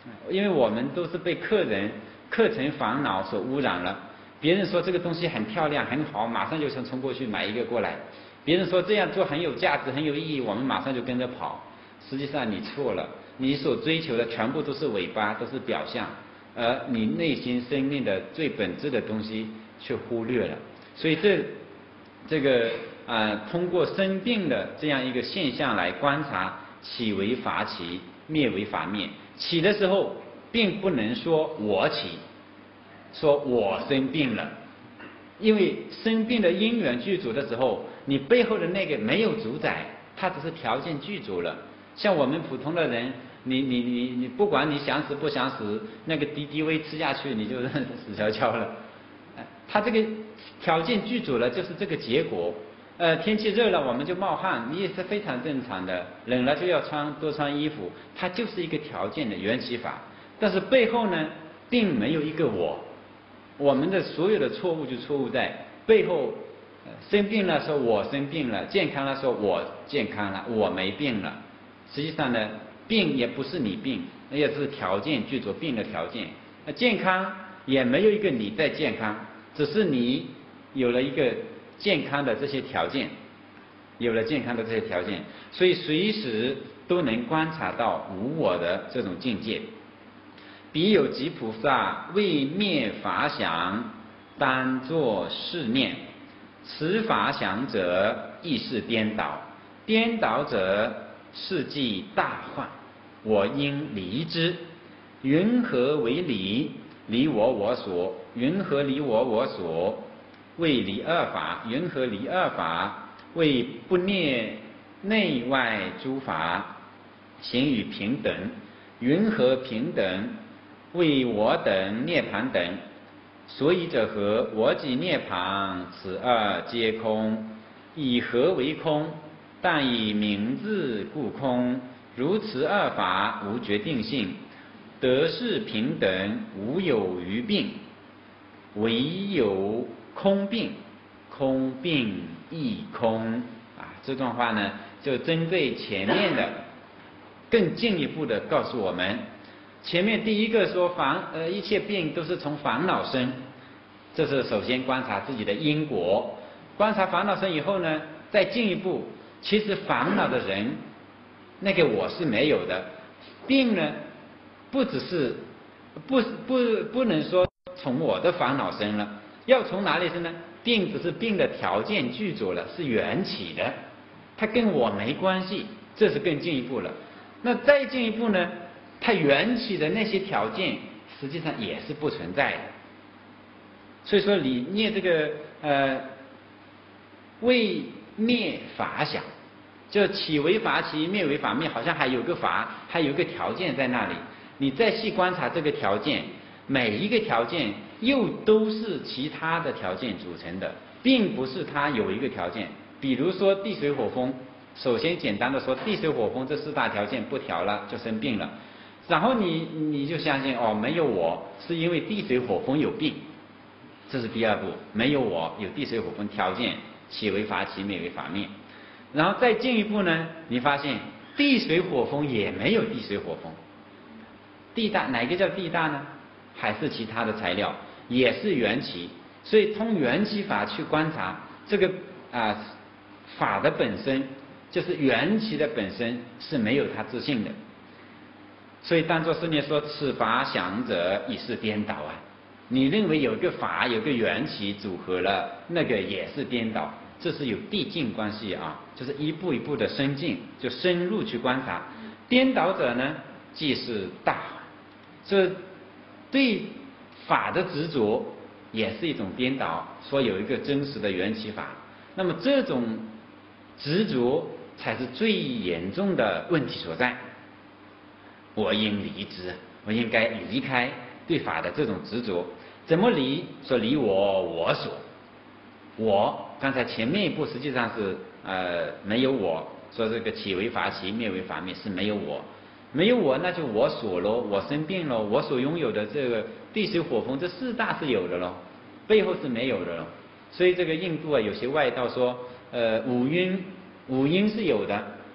因为我们都是被客人、课程烦恼所污染了。别人说这个东西很漂亮、很好，马上就想冲过去买一个过来；别人说这样做很有价值、很有意义，我们马上就跟着跑。实际上你错了，你所追求的全部都是尾巴，都是表象，而你内心生命的最本质的东西却忽略了。所以这这个啊、呃，通过生病的这样一个现象来观察，起为法起，灭为法灭。起的时候，并不能说我起，说我生病了，因为生病的因缘具足的时候，你背后的那个没有主宰，它只是条件具足了。像我们普通的人，你你你你，不管你想死不想死，那个敌敌畏吃下去，你就死翘翘了。它这个条件具足了，就是这个结果。呃，天气热了我们就冒汗，你也是非常正常的。冷了就要穿多穿衣服，它就是一个条件的缘起法。但是背后呢，并没有一个我。我们的所有的错误就错误在背后，呃、生病了说我生病了，健康了说我健康了，我没病了。实际上呢，病也不是你病，那也是条件具足病的条件。那健康也没有一个你在健康，只是你有了一个健康的这些条件，有了健康的这些条件，所以随时都能观察到无我的这种境界。彼有极菩萨为灭法想，当作是念。此法想者，亦是颠倒；颠倒者，是即大患。我应离之。云何为离？离我我所。云何离我我所？为离二法。云何离二法？为不灭内外诸法，行与平等。云何平等？为我等涅盘等。所以者何？我即涅盘，此二皆空。以何为空？但以名字故空。如此二法无决定性，得是平等，无有余病。唯有空病，空病亦空啊！这段话呢，就针对前面的更进一步的告诉我们，前面第一个说烦呃一切病都是从烦恼生，这是首先观察自己的因果，观察烦恼生以后呢，再进一步，其实烦恼的人那个我是没有的，病呢不只是不不不能说从我的烦恼生了，要从哪里生呢？病只是病的条件具足了，是缘起的，它跟我没关系，这是更进一步了。那再进一步呢，它缘起的那些条件实际上也是不存在的。所以说你念这个呃为灭法想，就起为法起，灭为法灭，好像还有个法，还有个条件在那里。你再细观察这个条件，每一个条件又都是其他的条件组成的，并不是它有一个条件。比如说地水火风，首先简单的说，地水火风这四大条件不调了就生病了，然后你你就相信哦，没有我，是因为地水火风有病，这是第二步，没有我，有地水火风条件，起为法起，灭为法灭。然后再进一步呢，你发现地水火风也没有地水火风，地大哪个叫地大呢？还是其他的材料，也是缘起。所以通缘起法去观察这个啊、呃、法的本身，就是缘起的本身是没有它自性的。所以当作是念说此法想者，亦是颠倒啊！你认为有个法有个缘起组合了，那个也是颠倒，这是有递进关系啊，就是一步一步的深进，就深入去观察。颠倒者呢，即是大患。这对法的执着也是一种颠倒，说有一个真实的缘起法，那么这种执着才是最严重的问题所在。我应离之，我应该离开对法的这种执着。怎么离？说离我我所。我刚才前面一步实际上是呃没有我，说这个起为法起，灭为法灭，是没有我。没有我，那就我所咯，我生病咯，我所拥有的这个地水火风这四大是有的咯，背后是没有的咯。所以这个印度啊，有些外道说，呃，五蕴五阴是有的，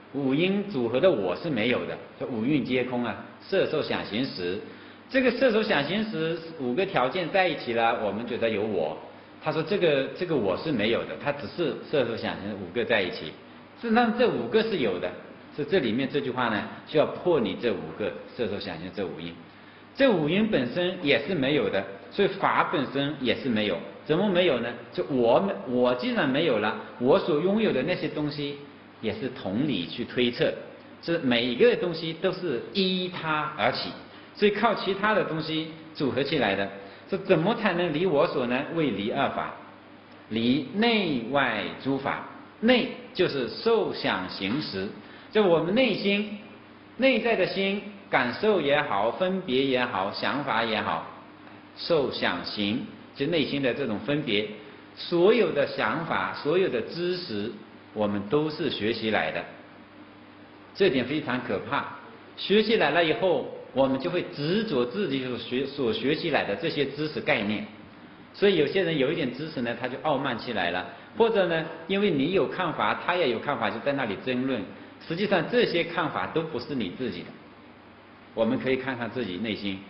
五阴组合的我是没有的，说五蕴皆空啊，色受想行识，这个色受想行识五个条件在一起了，我们觉得有我。他说这个这个我是没有的，它只是色受想行识五个在一起，事实上这五个是有的，是这里面这句话呢需要破你这五个色受想行这五阴，这五阴本身也是没有的，所以法本身也是没有。怎么没有呢？就我我既然没有了，我所拥有的那些东西也是同理去推测，是每一个东西都是依它而起，所以靠其他的东西组合起来的。这怎么才能离我所呢？为离二法，离内外诸法。内就是受想行识，就我们内心内在的心，感受也好，分别也好，想法也好，受想行。就内心的这种分别，所有的想法，所有的知识，我们都是学习来的，这点非常可怕。学习来了以后，我们就会执着自己所学所学习来的这些知识概念，所以有些人有一点知识呢，他就傲慢起来了，或者呢，因为你有看法，他也有看法，就在那里争论。实际上这些看法都不是你自己的，我们可以看看自己内心。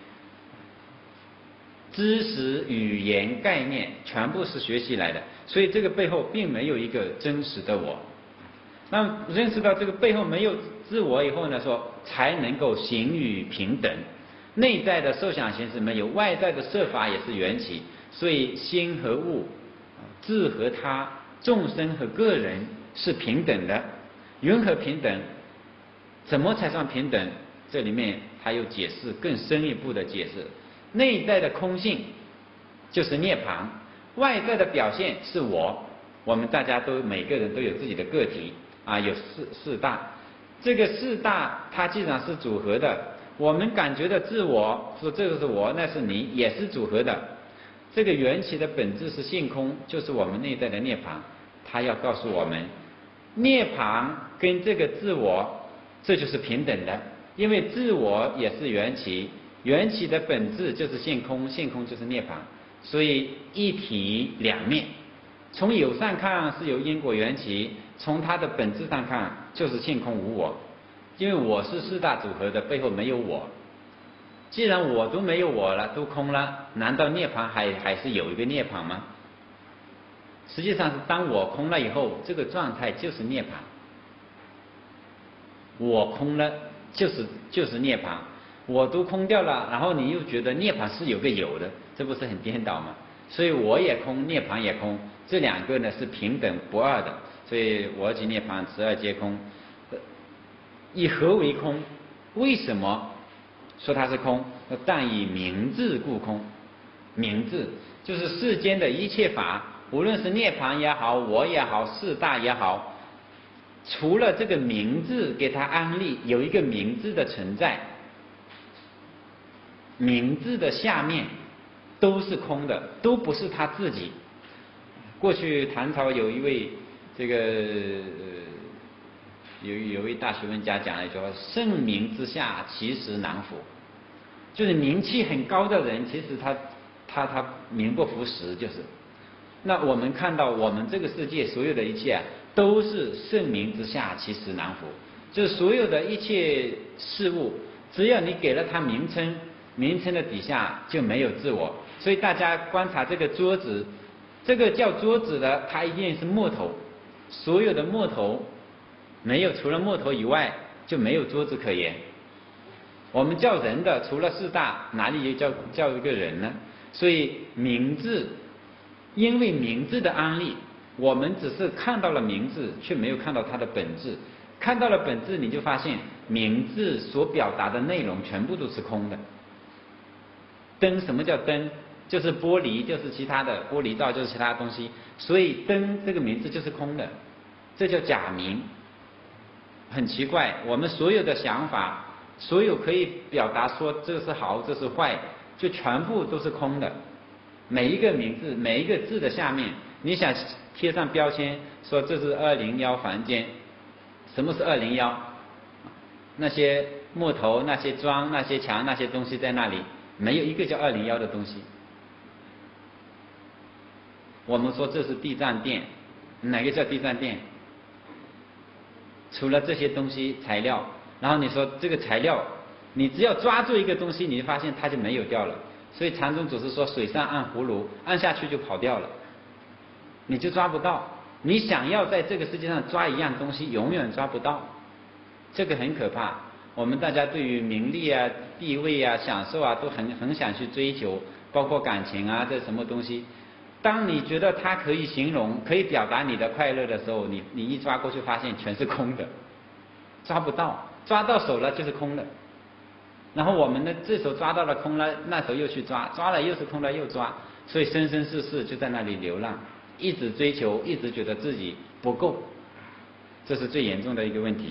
知识、语言、概念全部是学习来的，所以这个背后并没有一个真实的我。那认识到这个背后没有自我以后呢，说才能够行与平等。内在的受想行识没有，外在的色法也是缘起，所以心和物、自和他、众生和个人是平等的。云何平等？怎么才算平等？这里面还有解释，更深一步的解释。内在的空性就是涅槃，外在的表现是我。我们大家都每个人都有自己的个体啊，有四四大。这个四大它既然是组合的，我们感觉的自我说这个是我，那是你，也是组合的。这个缘起的本质是性空，就是我们内在的涅槃。它要告诉我们，涅槃跟这个自我这就是平等的，因为自我也是缘起。缘起的本质就是性空，性空就是涅槃，所以一体两面。从有上看是有因果缘起，从它的本质上看就是性空无我。因为我是四大组合的，背后没有我。既然我都没有我了，都空了，难道涅槃还还是有一个涅槃吗？实际上是当我空了以后，这个状态就是涅槃。我空了就是就是涅槃。我都空掉了，然后你又觉得涅槃是有个有的，这不是很颠倒吗？所以我也空，涅槃也空，这两个呢是平等不二的。所以我即涅槃，十二皆空。以何为空？为什么说它是空？但以明智故空。明智就是世间的一切法，无论是涅槃也好，我也好，四大也好，除了这个明智给它安立，有一个明智的存在。明智的下面都是空的，都不是他自己。过去唐朝有一位这个、呃、有有一位大学问家讲了一句话：圣明之下，其实难服。就是名气很高的人，其实他他他名不符实，就是。那我们看到我们这个世界所有的一切啊，都是圣明之下，其实难服。就是所有的一切事物，只要你给了它名称。名称的底下就没有自我，所以大家观察这个桌子，这个叫桌子的，它一定是木头，所有的木头没有，除了木头以外就没有桌子可言。我们叫人的，除了四大，哪里有叫叫一个人呢？所以名字，因为名字的安立，我们只是看到了名字，却没有看到它的本质。看到了本质，你就发现名字所表达的内容全部都是空的。灯，什么叫灯？就是玻璃，就是其他的玻璃罩，就是其他东西。所以灯这个名字就是空的，这叫假名。很奇怪，我们所有的想法，所有可以表达说这是好，这是坏，就全部都是空的。每一个名字，每一个字的下面，你想贴上标签，说这是二零幺房间，什么是二零幺？那些木头、那些桩、那些墙、那些东西在那里。没有一个叫二零幺的东西。我们说这是地藏殿，哪个叫地藏殿？ 除了这些东西材料，然后你说这个材料，你只要抓住一个东西，你就发现它就没有掉了。所以禅宗祖师说水上按葫芦，按下去就跑掉了，你就抓不到。你想要在这个世界上抓一样东西，永远抓不到，这个很可怕。我们大家对于名利啊、地位啊、享受啊，都很很想去追求，包括感情啊，这什么东西。当你觉得它可以形容、可以表达你的快乐的时候，你你一抓过去，发现全是空的，抓不到，抓到手了就是空的。然后我们呢，这手抓到了空了，那手又去抓，抓了又是空了又抓，所以生生世世就在那里流浪，一直追求，一直觉得自己不够，这是最严重的一个问题。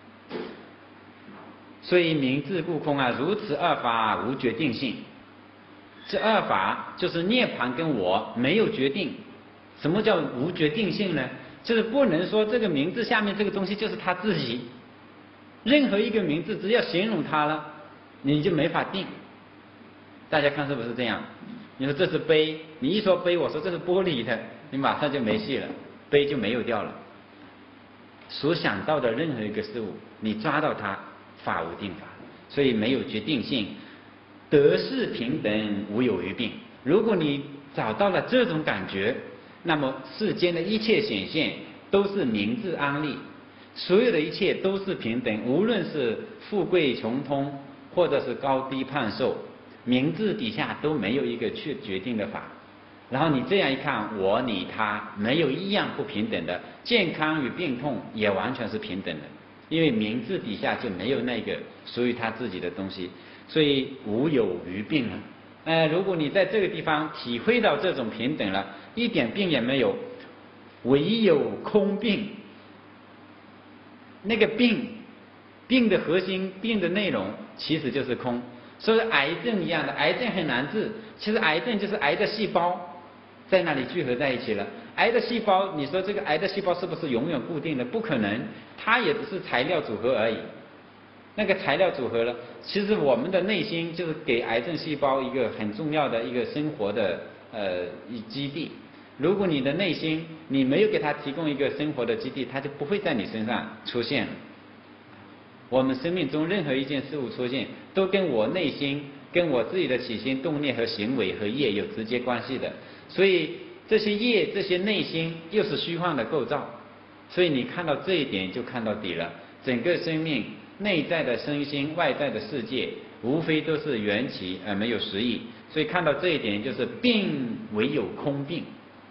所以明智故空啊，如此二法无决定性。这二法就是涅槃跟我没有决定。什么叫无决定性呢？就是不能说这个名字下面这个东西就是他自己，任何一个名字只要形容它了，你就没法定。大家看是不是这样？你说这是杯，你一说杯，我说这是玻璃的，你马上就没戏了，杯就没有掉了。所想到的任何一个事物，你抓到它，法无定法，所以没有决定性。得是平等，无有余病。如果你找到了这种感觉，那么世间的一切显现都是明智安立，所有的一切都是平等，无论是富贵穷通，或者是高低胖瘦，明智底下都没有一个去决定的法。然后你这样一看，我你他没有一样不平等的，健康与病痛也完全是平等的，因为明智底下就没有那个属于他自己的东西，所以无有余病了。呃，如果你在这个地方体会到这种平等了，一点病也没有，唯有空病。那个病，病的核心，病的内容其实就是空。所以癌症一样的，癌症很难治，其实癌症就是癌的细胞在那里聚合在一起了。癌的细胞，你说这个癌的细胞是不是永远固定的？不可能，它也只是材料组合而已。那个材料组合了，其实我们的内心就是给癌症细胞一个很重要的一个生活的呃基地。如果你的内心你没有给它提供一个生活的基地，它就不会在你身上出现。我们生命中任何一件事物出现，都跟我内心、跟我自己的起心动念和行为和业有直接关系的。所以这些业、这些内心又是虚幻的构造。所以你看到这一点就看到底了。整个生命内在的身心、外在的世界，无非都是缘起而没有实义。所以看到这一点，就是病唯有空病，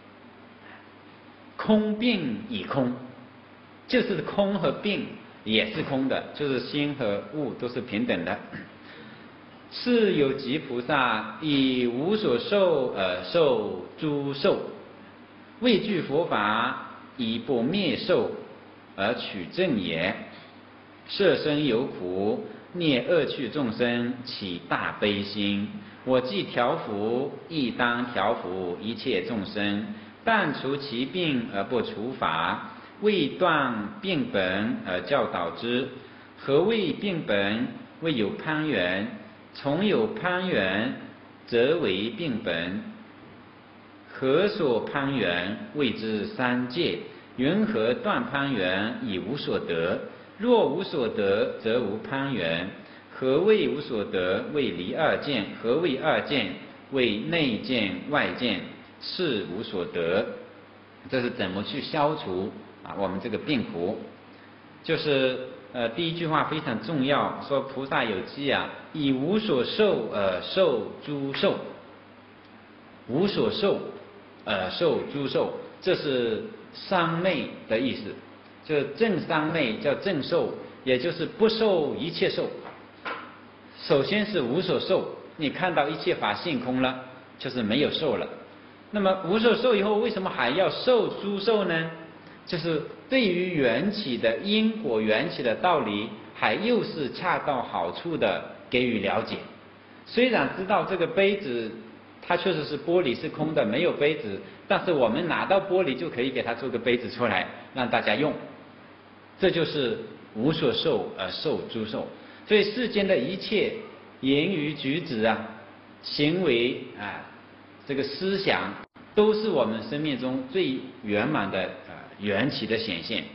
空病已空，就是空和病也是空的，就是心和物都是平等的。是有极菩萨以无所受而受诸受，畏惧佛法以不灭受而取正也。摄身有苦，孽恶趣众生起大悲心。我既调伏，亦当调伏一切众生，但除其病而不除法，未断病本而教导之。何谓病本？未有攀缘，从有攀缘，则为病本。何所攀缘？谓之三界。云何断攀缘？以无所得。若无所得，则无攀缘。何谓无所得？谓离二见。何谓二见？谓内见、外见，是无所得。这是怎么去消除啊我们这个病苦？就是呃第一句话非常重要，说菩萨有机啊，以无所受而受诸受。无所受而受诸受，这是三昧的意思。就正三昧叫正受，也就是不受一切受。首先是无所受，你看到一切法性空了，就是没有受了。那么无所受以后，为什么还要受诸受呢？就是对于缘起的因果缘起的道理，还又是恰到好处的给予了解。虽然知道这个杯子它确实是玻璃是空的，没有杯子，但是我们拿到玻璃就可以给它做个杯子出来让大家用。这就是无所受而受诸受。所以世间的一切言语举止啊、行为啊、这个思想，都是我们生命中最圆满的呃缘起的显现。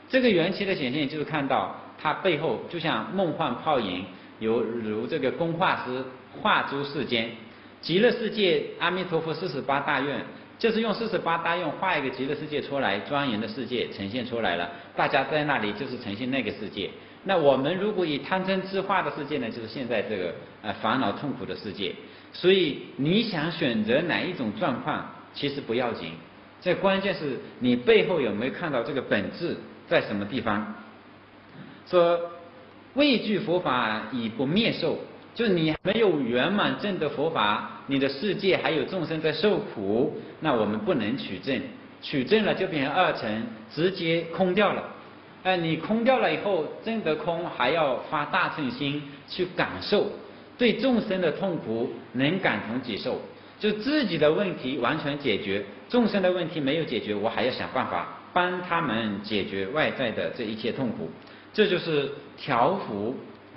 这个缘起的显现就是看到它背后就像梦幻泡影，有如这个工画师画诸世间，极乐世界阿弥陀佛四十八大愿就是用四十八大愿画一个极乐世界出来，庄严的世界呈现出来了，大家在那里就是呈现那个世界。那我们如果以贪嗔痴画的世界呢，就是现在这个呃烦恼痛苦的世界。所以你想选择哪一种状况，其实不要紧，这关键是你背后有没有看到这个本质在什么地方。说畏惧佛法以不灭受，就是你没有圆满证得佛法，你的世界还有众生在受苦，那我们不能取证，取证了就变成二乘，直接空掉了。呃，你空掉了以后，证得空还要发大乘心去感受，对众生的痛苦能感同己受，就自己的问题完全解决，众生的问题没有解决，我还要想办法帮他们解决外在的这一切痛苦，这就是调伏。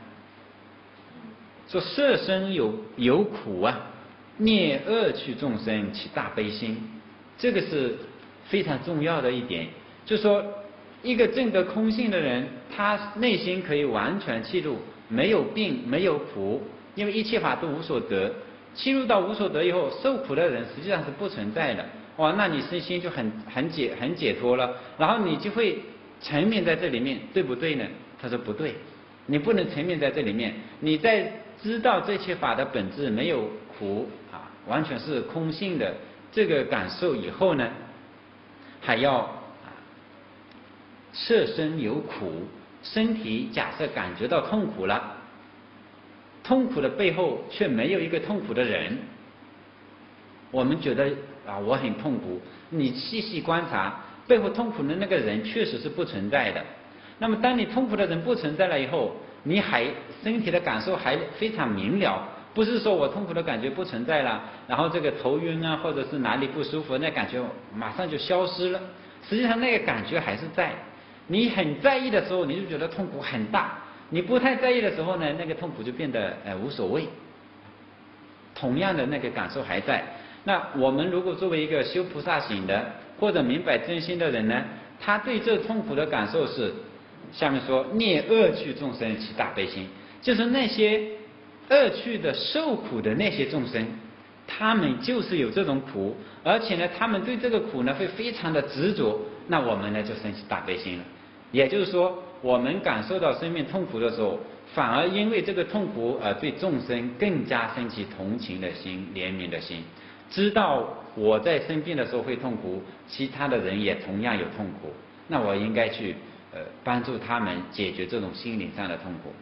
说色身有有苦啊，灭恶趣众生起大悲心，这个是非常重要的一点。就是说，一个证得空性的人，他内心可以完全契入，没有病，没有苦，因为一切法都无所得。契入到无所得以后，受苦的人实际上是不存在的。哇，那你身心就很很解很解脱了，然后你就会沉湎在这里面，对不对呢？他说不对，你不能沉湎在这里面。你在知道这些法的本质没有苦啊，完全是空性的这个感受以后呢，还要啊，色身有苦，身体假设感觉到痛苦了，痛苦的背后却没有一个痛苦的人。我们觉得啊，我很痛苦，你细细观察，背后痛苦的那个人确实是不存在的。那么当你痛苦的人不存在了以后，你还身体的感受还非常明了，不是说我痛苦的感觉不存在了，然后这个头晕啊，或者是哪里不舒服，那感觉马上就消失了。实际上那个感觉还是在。你很在意的时候，你就觉得痛苦很大；你不太在意的时候呢，那个痛苦就变得呃无所谓。同样的那个感受还在。那我们如果作为一个修菩萨行的或者明白真心的人呢，他对这痛苦的感受是，下面说灭恶趣众生起大悲心，就是那些恶趣的受苦的那些众生，他们就是有这种苦，而且呢，他们对这个苦呢会非常的执着，那我们呢就升起大悲心了。也就是说，我们感受到生命痛苦的时候，反而因为这个痛苦而对众生更加升起同情的心、怜悯的心，知道我在生病的时候会痛苦，其他的人也同样有痛苦，那我应该去呃帮助他们解决这种心灵上的痛苦，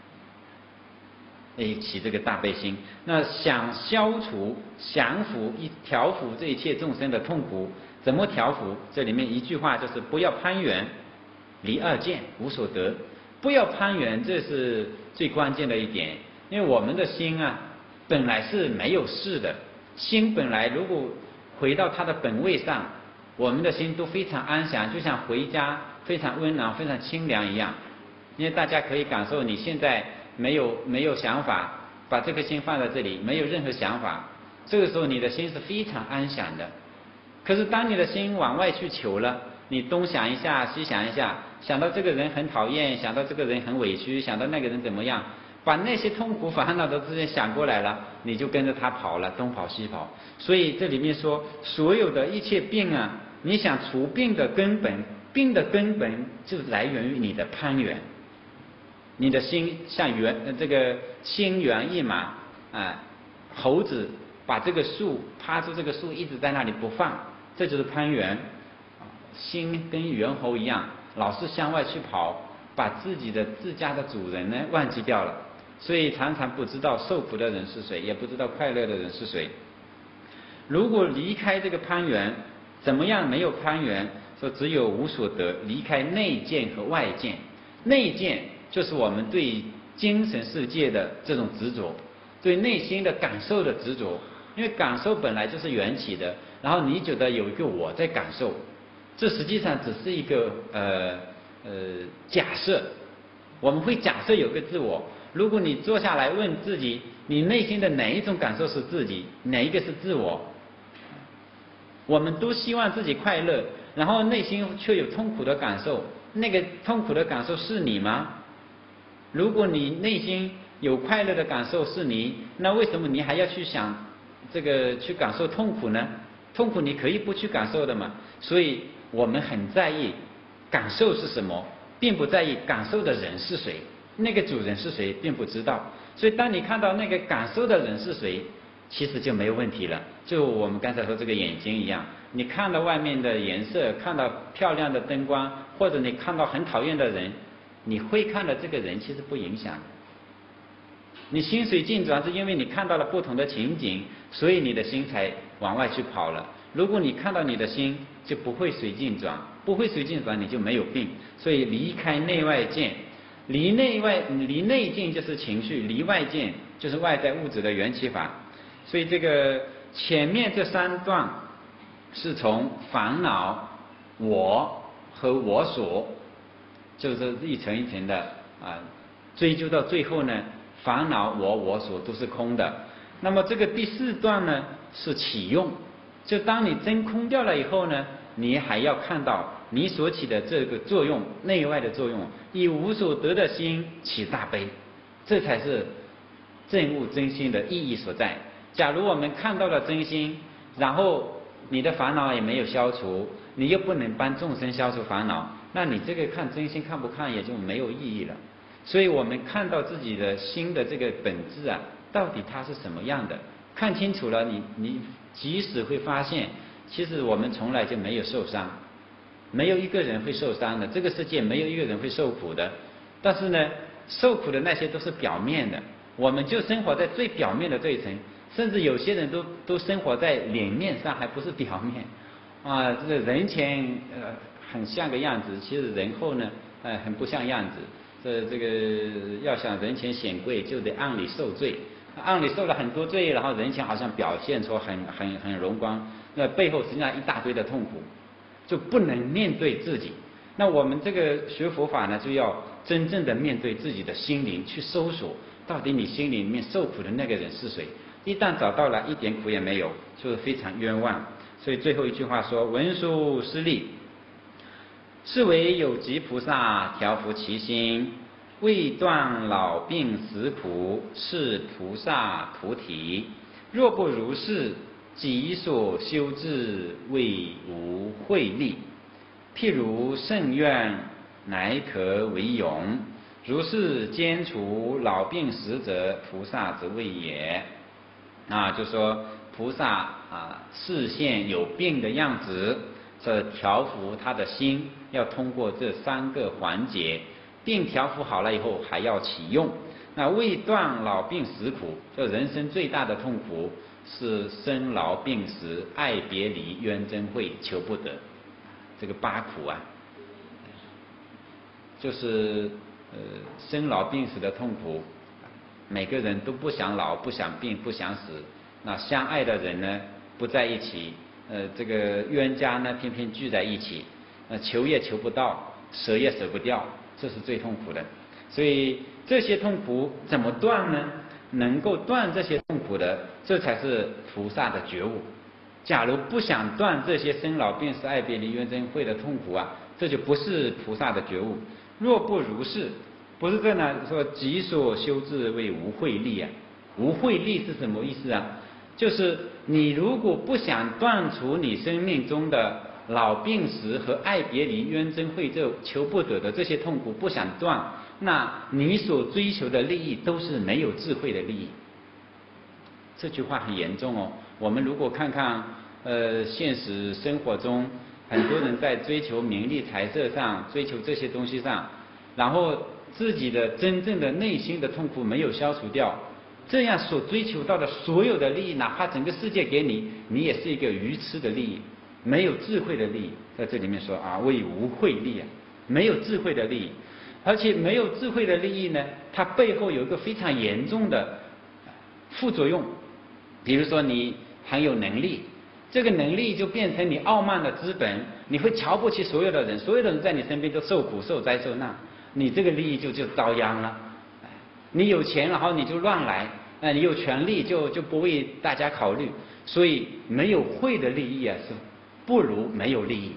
起这个大悲心。那想消除、降伏、一调伏这一切众生的痛苦，怎么调伏？这里面一句话就是不要攀缘，离二见，无所得。不要攀缘，这是最关键的一点。因为我们的心啊，本来是没有事的，心本来如果回到它的本位上，我们的心都非常安详，就像回家非常温暖、非常清凉一样。因为大家可以感受，你现在没有没有想法，把这颗心放在这里，没有任何想法，这个时候你的心是非常安详的。可是当你的心往外去求了，你东想一下西想一下，想到这个人很讨厌，想到这个人很委屈，想到那个人怎么样，把那些痛苦烦恼的这些想过来了，你就跟着他跑了，东跑西跑。所以这里面说，所有的一切病啊，你想除病的根本，病的根本就来源于你的攀缘。你的心像圆这个心猿意马啊，猴子把这个树趴住这个树一直在那里不放，这就是攀缘。心跟猿猴一样，老是向外去跑，把自己的自家的主人呢忘记掉了，所以常常不知道受苦的人是谁，也不知道快乐的人是谁。如果离开这个攀缘，怎么样没有攀缘？说只有无所得，离开内见和外见。内见就是我们对精神世界的这种执着，对内心的感受的执着。因为感受本来就是缘起的，然后你觉得有一个我在感受，这实际上只是一个呃呃假设。我们会假设有个自我，如果你坐下来问自己，你内心的哪一种感受是自己，哪一个是自我？我们都希望自己快乐，然后内心却有痛苦的感受， 那个痛苦的感受是你吗？如果你内心有快乐的感受是你，那为什么你还要去想这个去感受痛苦呢？痛苦你可以不去感受的嘛。所以我们很在意感受是什么，并不在意感受的人是谁，那个主人是谁并不知道。所以当你看到那个感受的人是谁，其实就没有问题了。就我们刚才说这个眼睛一样，你看到外面的颜色，看到漂亮的灯光，或者你看到很讨厌的人，你会看到这个人其实不影响。你心随境转是因为你看到了不同的情景，所以你的心才往外去跑了。如果你看到你的心就不会随境转，不会随境转你就没有病。所以离开内外见，离内外离内境就是情绪，离外见就是外在物质的缘起法。所以这个前面这三段是从烦恼、我和我所，就是一层一层的啊，追究到最后呢，烦恼、我、我所都是空的。那么这个第四段呢是起用，就当你真空掉了以后呢，你还要看到你所起的这个作用，内外的作用，以无所得的心起大悲，这才是证悟真心的意义所在。假如我们看到了真心，然后你的烦恼也没有消除，你又不能帮众生消除烦恼，那你这个看真心看不看也就没有意义了。所以我们看到自己的心的这个本质啊，到底它是什么样的，看清楚了，你你即使会发现，其实我们从来就没有受伤，没有一个人会受伤的，这个世界没有一个人会受苦的。但是呢，受苦的那些都是表面的，我们就生活在最表面的这一层，甚至有些人都都生活在脸面上，还不是表面啊。这个人前呃很像个样子，其实人后呢呃很不像样子。这这个要想人前显贵，就得暗里受罪，暗里受了很多罪，然后人前好像表现出很很很荣光，那背后实际上一大堆的痛苦，就不能面对自己。那我们这个学佛法呢，就要真正的面对自己的心灵，去搜索到底你心里面受苦的那个人是谁。一旦找到了，一点苦也没有，就是非常冤枉。所以最后一句话说：文殊师利，是为有极菩萨调伏其心，为断老病死苦，是菩萨菩提。若不如是，己所修治为无慧力。譬如圣愿，乃可为勇。如是兼除老病死者，菩萨之谓也。啊，就说菩萨啊，视现有病的样子，这调伏他的心，要通过这三个环节。病调伏好了以后，还要起用。那为断老病死苦，就人生最大的痛苦是生老病死、爱别离、冤憎会、求不得，这个八苦啊，就是呃生老病死的痛苦。每个人都不想老，不想病，不想死。那相爱的人呢，不在一起，呃，这个冤家呢，偏偏聚在一起，呃，求也求不到，舍也舍不掉，这是最痛苦的。所以这些痛苦怎么断呢？能够断这些痛苦的，这才是菩萨的觉悟。假如不想断这些生老病死、爱别离、冤憎会的痛苦啊，这就不是菩萨的觉悟。若不如是，不是这呢？说己所修治为无慧力啊，无慧力是什么意思啊？就是你如果不想断除你生命中的老病死和爱别离、冤憎会这求不得的这些痛苦，不想断，那你所追求的利益都是没有智慧的利益。这句话很严重哦。我们如果看看呃现实生活中，很多人在追求名利财色上，追求这些东西上，然后自己的真正的内心的痛苦没有消除掉，这样所追求到的所有的利益，哪怕整个世界给你，你也是一个愚痴的利益，没有智慧的利益。在这里面说啊，为无慧利啊，没有智慧的利益。而且没有智慧的利益呢，它背后有一个非常严重的副作用。比如说你很有能力，这个能力就变成你傲慢的资本，你会瞧不起所有的人，所有的人在你身边都受苦受灾受难，你这个利益就就遭殃了。你有钱然后你就乱来，呃，你有权利就就不为大家考虑，所以没有慧的利益啊是不如没有利益。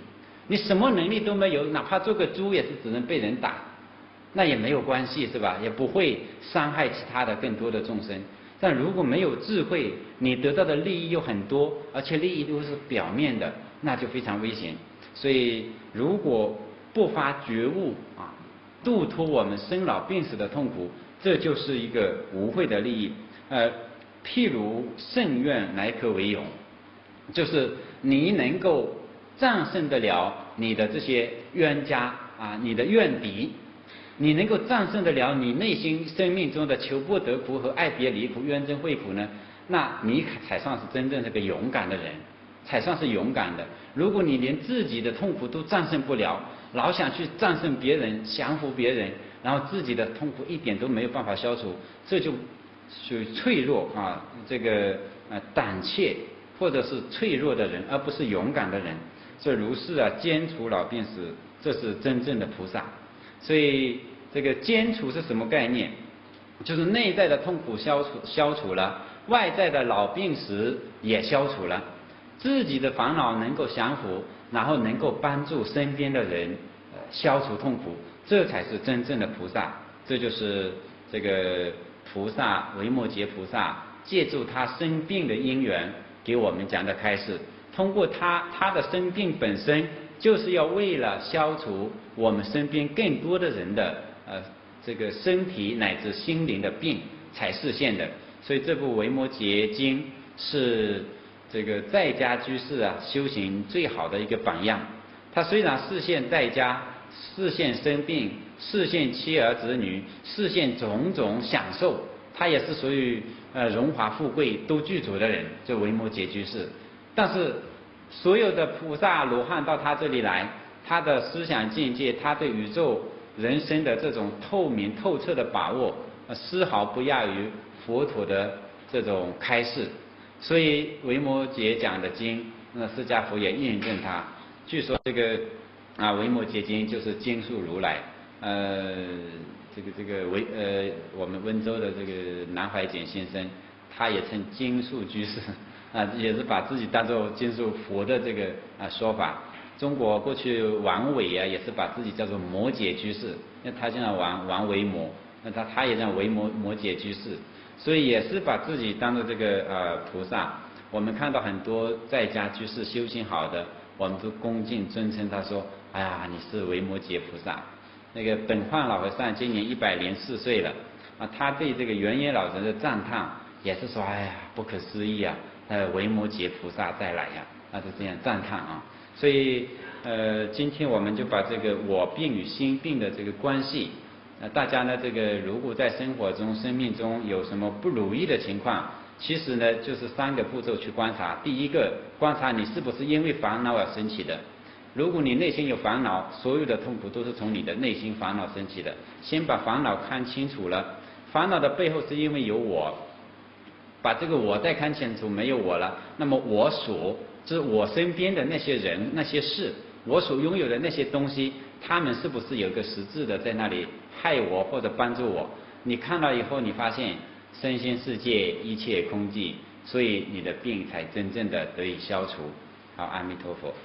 你什么能力都没有，哪怕做个猪也是只能被人打，那也没有关系，是吧？也不会伤害其他的更多的众生。但如果没有智慧，你得到的利益又很多，而且利益都是表面的，那就非常危险。所以如果不发觉悟啊，度脱我们生老病死的痛苦，这就是一个无慧的利益。呃，譬如圣愿来可为勇，就是你能够战胜得了你的这些冤家啊，你的怨敌，你能够战胜得了你内心生命中的求不得苦和爱别离苦、冤憎会苦呢，那你才算是真正这个勇敢的人，才算是勇敢的。如果你连自己的痛苦都战胜不了，老想去战胜别人、降服别人，然后自己的痛苦一点都没有办法消除，这就属于脆弱啊，这个呃胆怯或者是脆弱的人，而不是勇敢的人。这如是啊，坚除老病死，这是真正的菩萨。所以这个坚除是什么概念？就是内在的痛苦消除消除了，外在的老病死也消除了，自己的烦恼能够降服，然后能够帮助身边的人呃消除痛苦，这才是真正的菩萨。这就是这个菩萨维摩诘菩萨借助他生病的因缘给我们讲的开示。通过他他的生病本身就是要为了消除我们身边更多的人的呃这个身体乃至心灵的病才示现的。所以这部维摩诘经是这个在家居士啊修行最好的一个榜样。他虽然示现在家，示现生病，示现妻儿子女，示现种种享受，他也是属于呃荣华富贵都具足的人，这维摩诘居士。但是所有的菩萨罗汉到他这里来，他的思想境界，他对宇宙人生的这种透明透彻的把握，呃丝毫不亚于佛陀的这种开示。所以维摩诘讲的经，那释迦佛也印证他。据说这个啊维摩诘经就是经述如来，呃这个这个维呃我们温州的这个南怀瑾先生，他也称经述居士啊，也是把自己当作经述佛的这个啊说法。中国过去王维啊，也是把自己叫做摩诘居士，那他叫王王维摩，那他他也叫维摩摩诘居士，所以也是把自己当做这个呃菩萨。我们看到很多在家居士修行好的，我们都恭敬尊称他说：“哎呀，你是维摩诘菩萨。”那个本焕老和尚今年一百零四岁了啊，他对这个圆严老人的赞叹也是说：“哎呀，不可思议啊！呃，维摩诘菩萨再来呀！”那是这样赞叹啊。所以呃，今天我们就把这个我病与心病的这个关系，呃，大家呢这个如果在生活中、生命中有什么不如意的情况，其实呢就是三个步骤去观察。第一个，观察你是不是因为烦恼而生起的。如果你内心有烦恼，所有的痛苦都是从你的内心烦恼生起的。先把烦恼看清楚了，烦恼的背后是因为有我，把这个我再看清楚，没有我了，那么我所就是我身边的那些人、那些事，我所拥有的那些东西，他们是不是有个实质的在那里害我或者帮助我？你看到以后，你发现身心世界一切空寂，所以你的病才真正的得以消除。好，阿弥陀佛。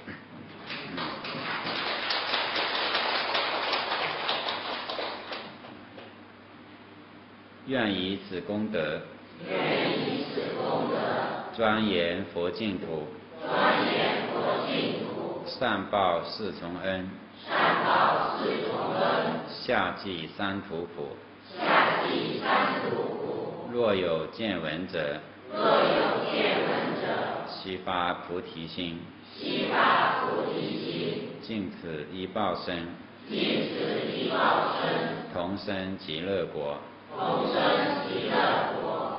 愿以此功德， 愿以此功德， 庄严佛净土， 庄严佛净土， 上报四重恩， 上报四重恩， 下济三途苦， 下济三途苦。 若有见闻者， 若有见闻者， 悉发菩提心， 悉发菩提心， 尽此一报身， 尽此一报身， 同生极乐国。 同生极乐国。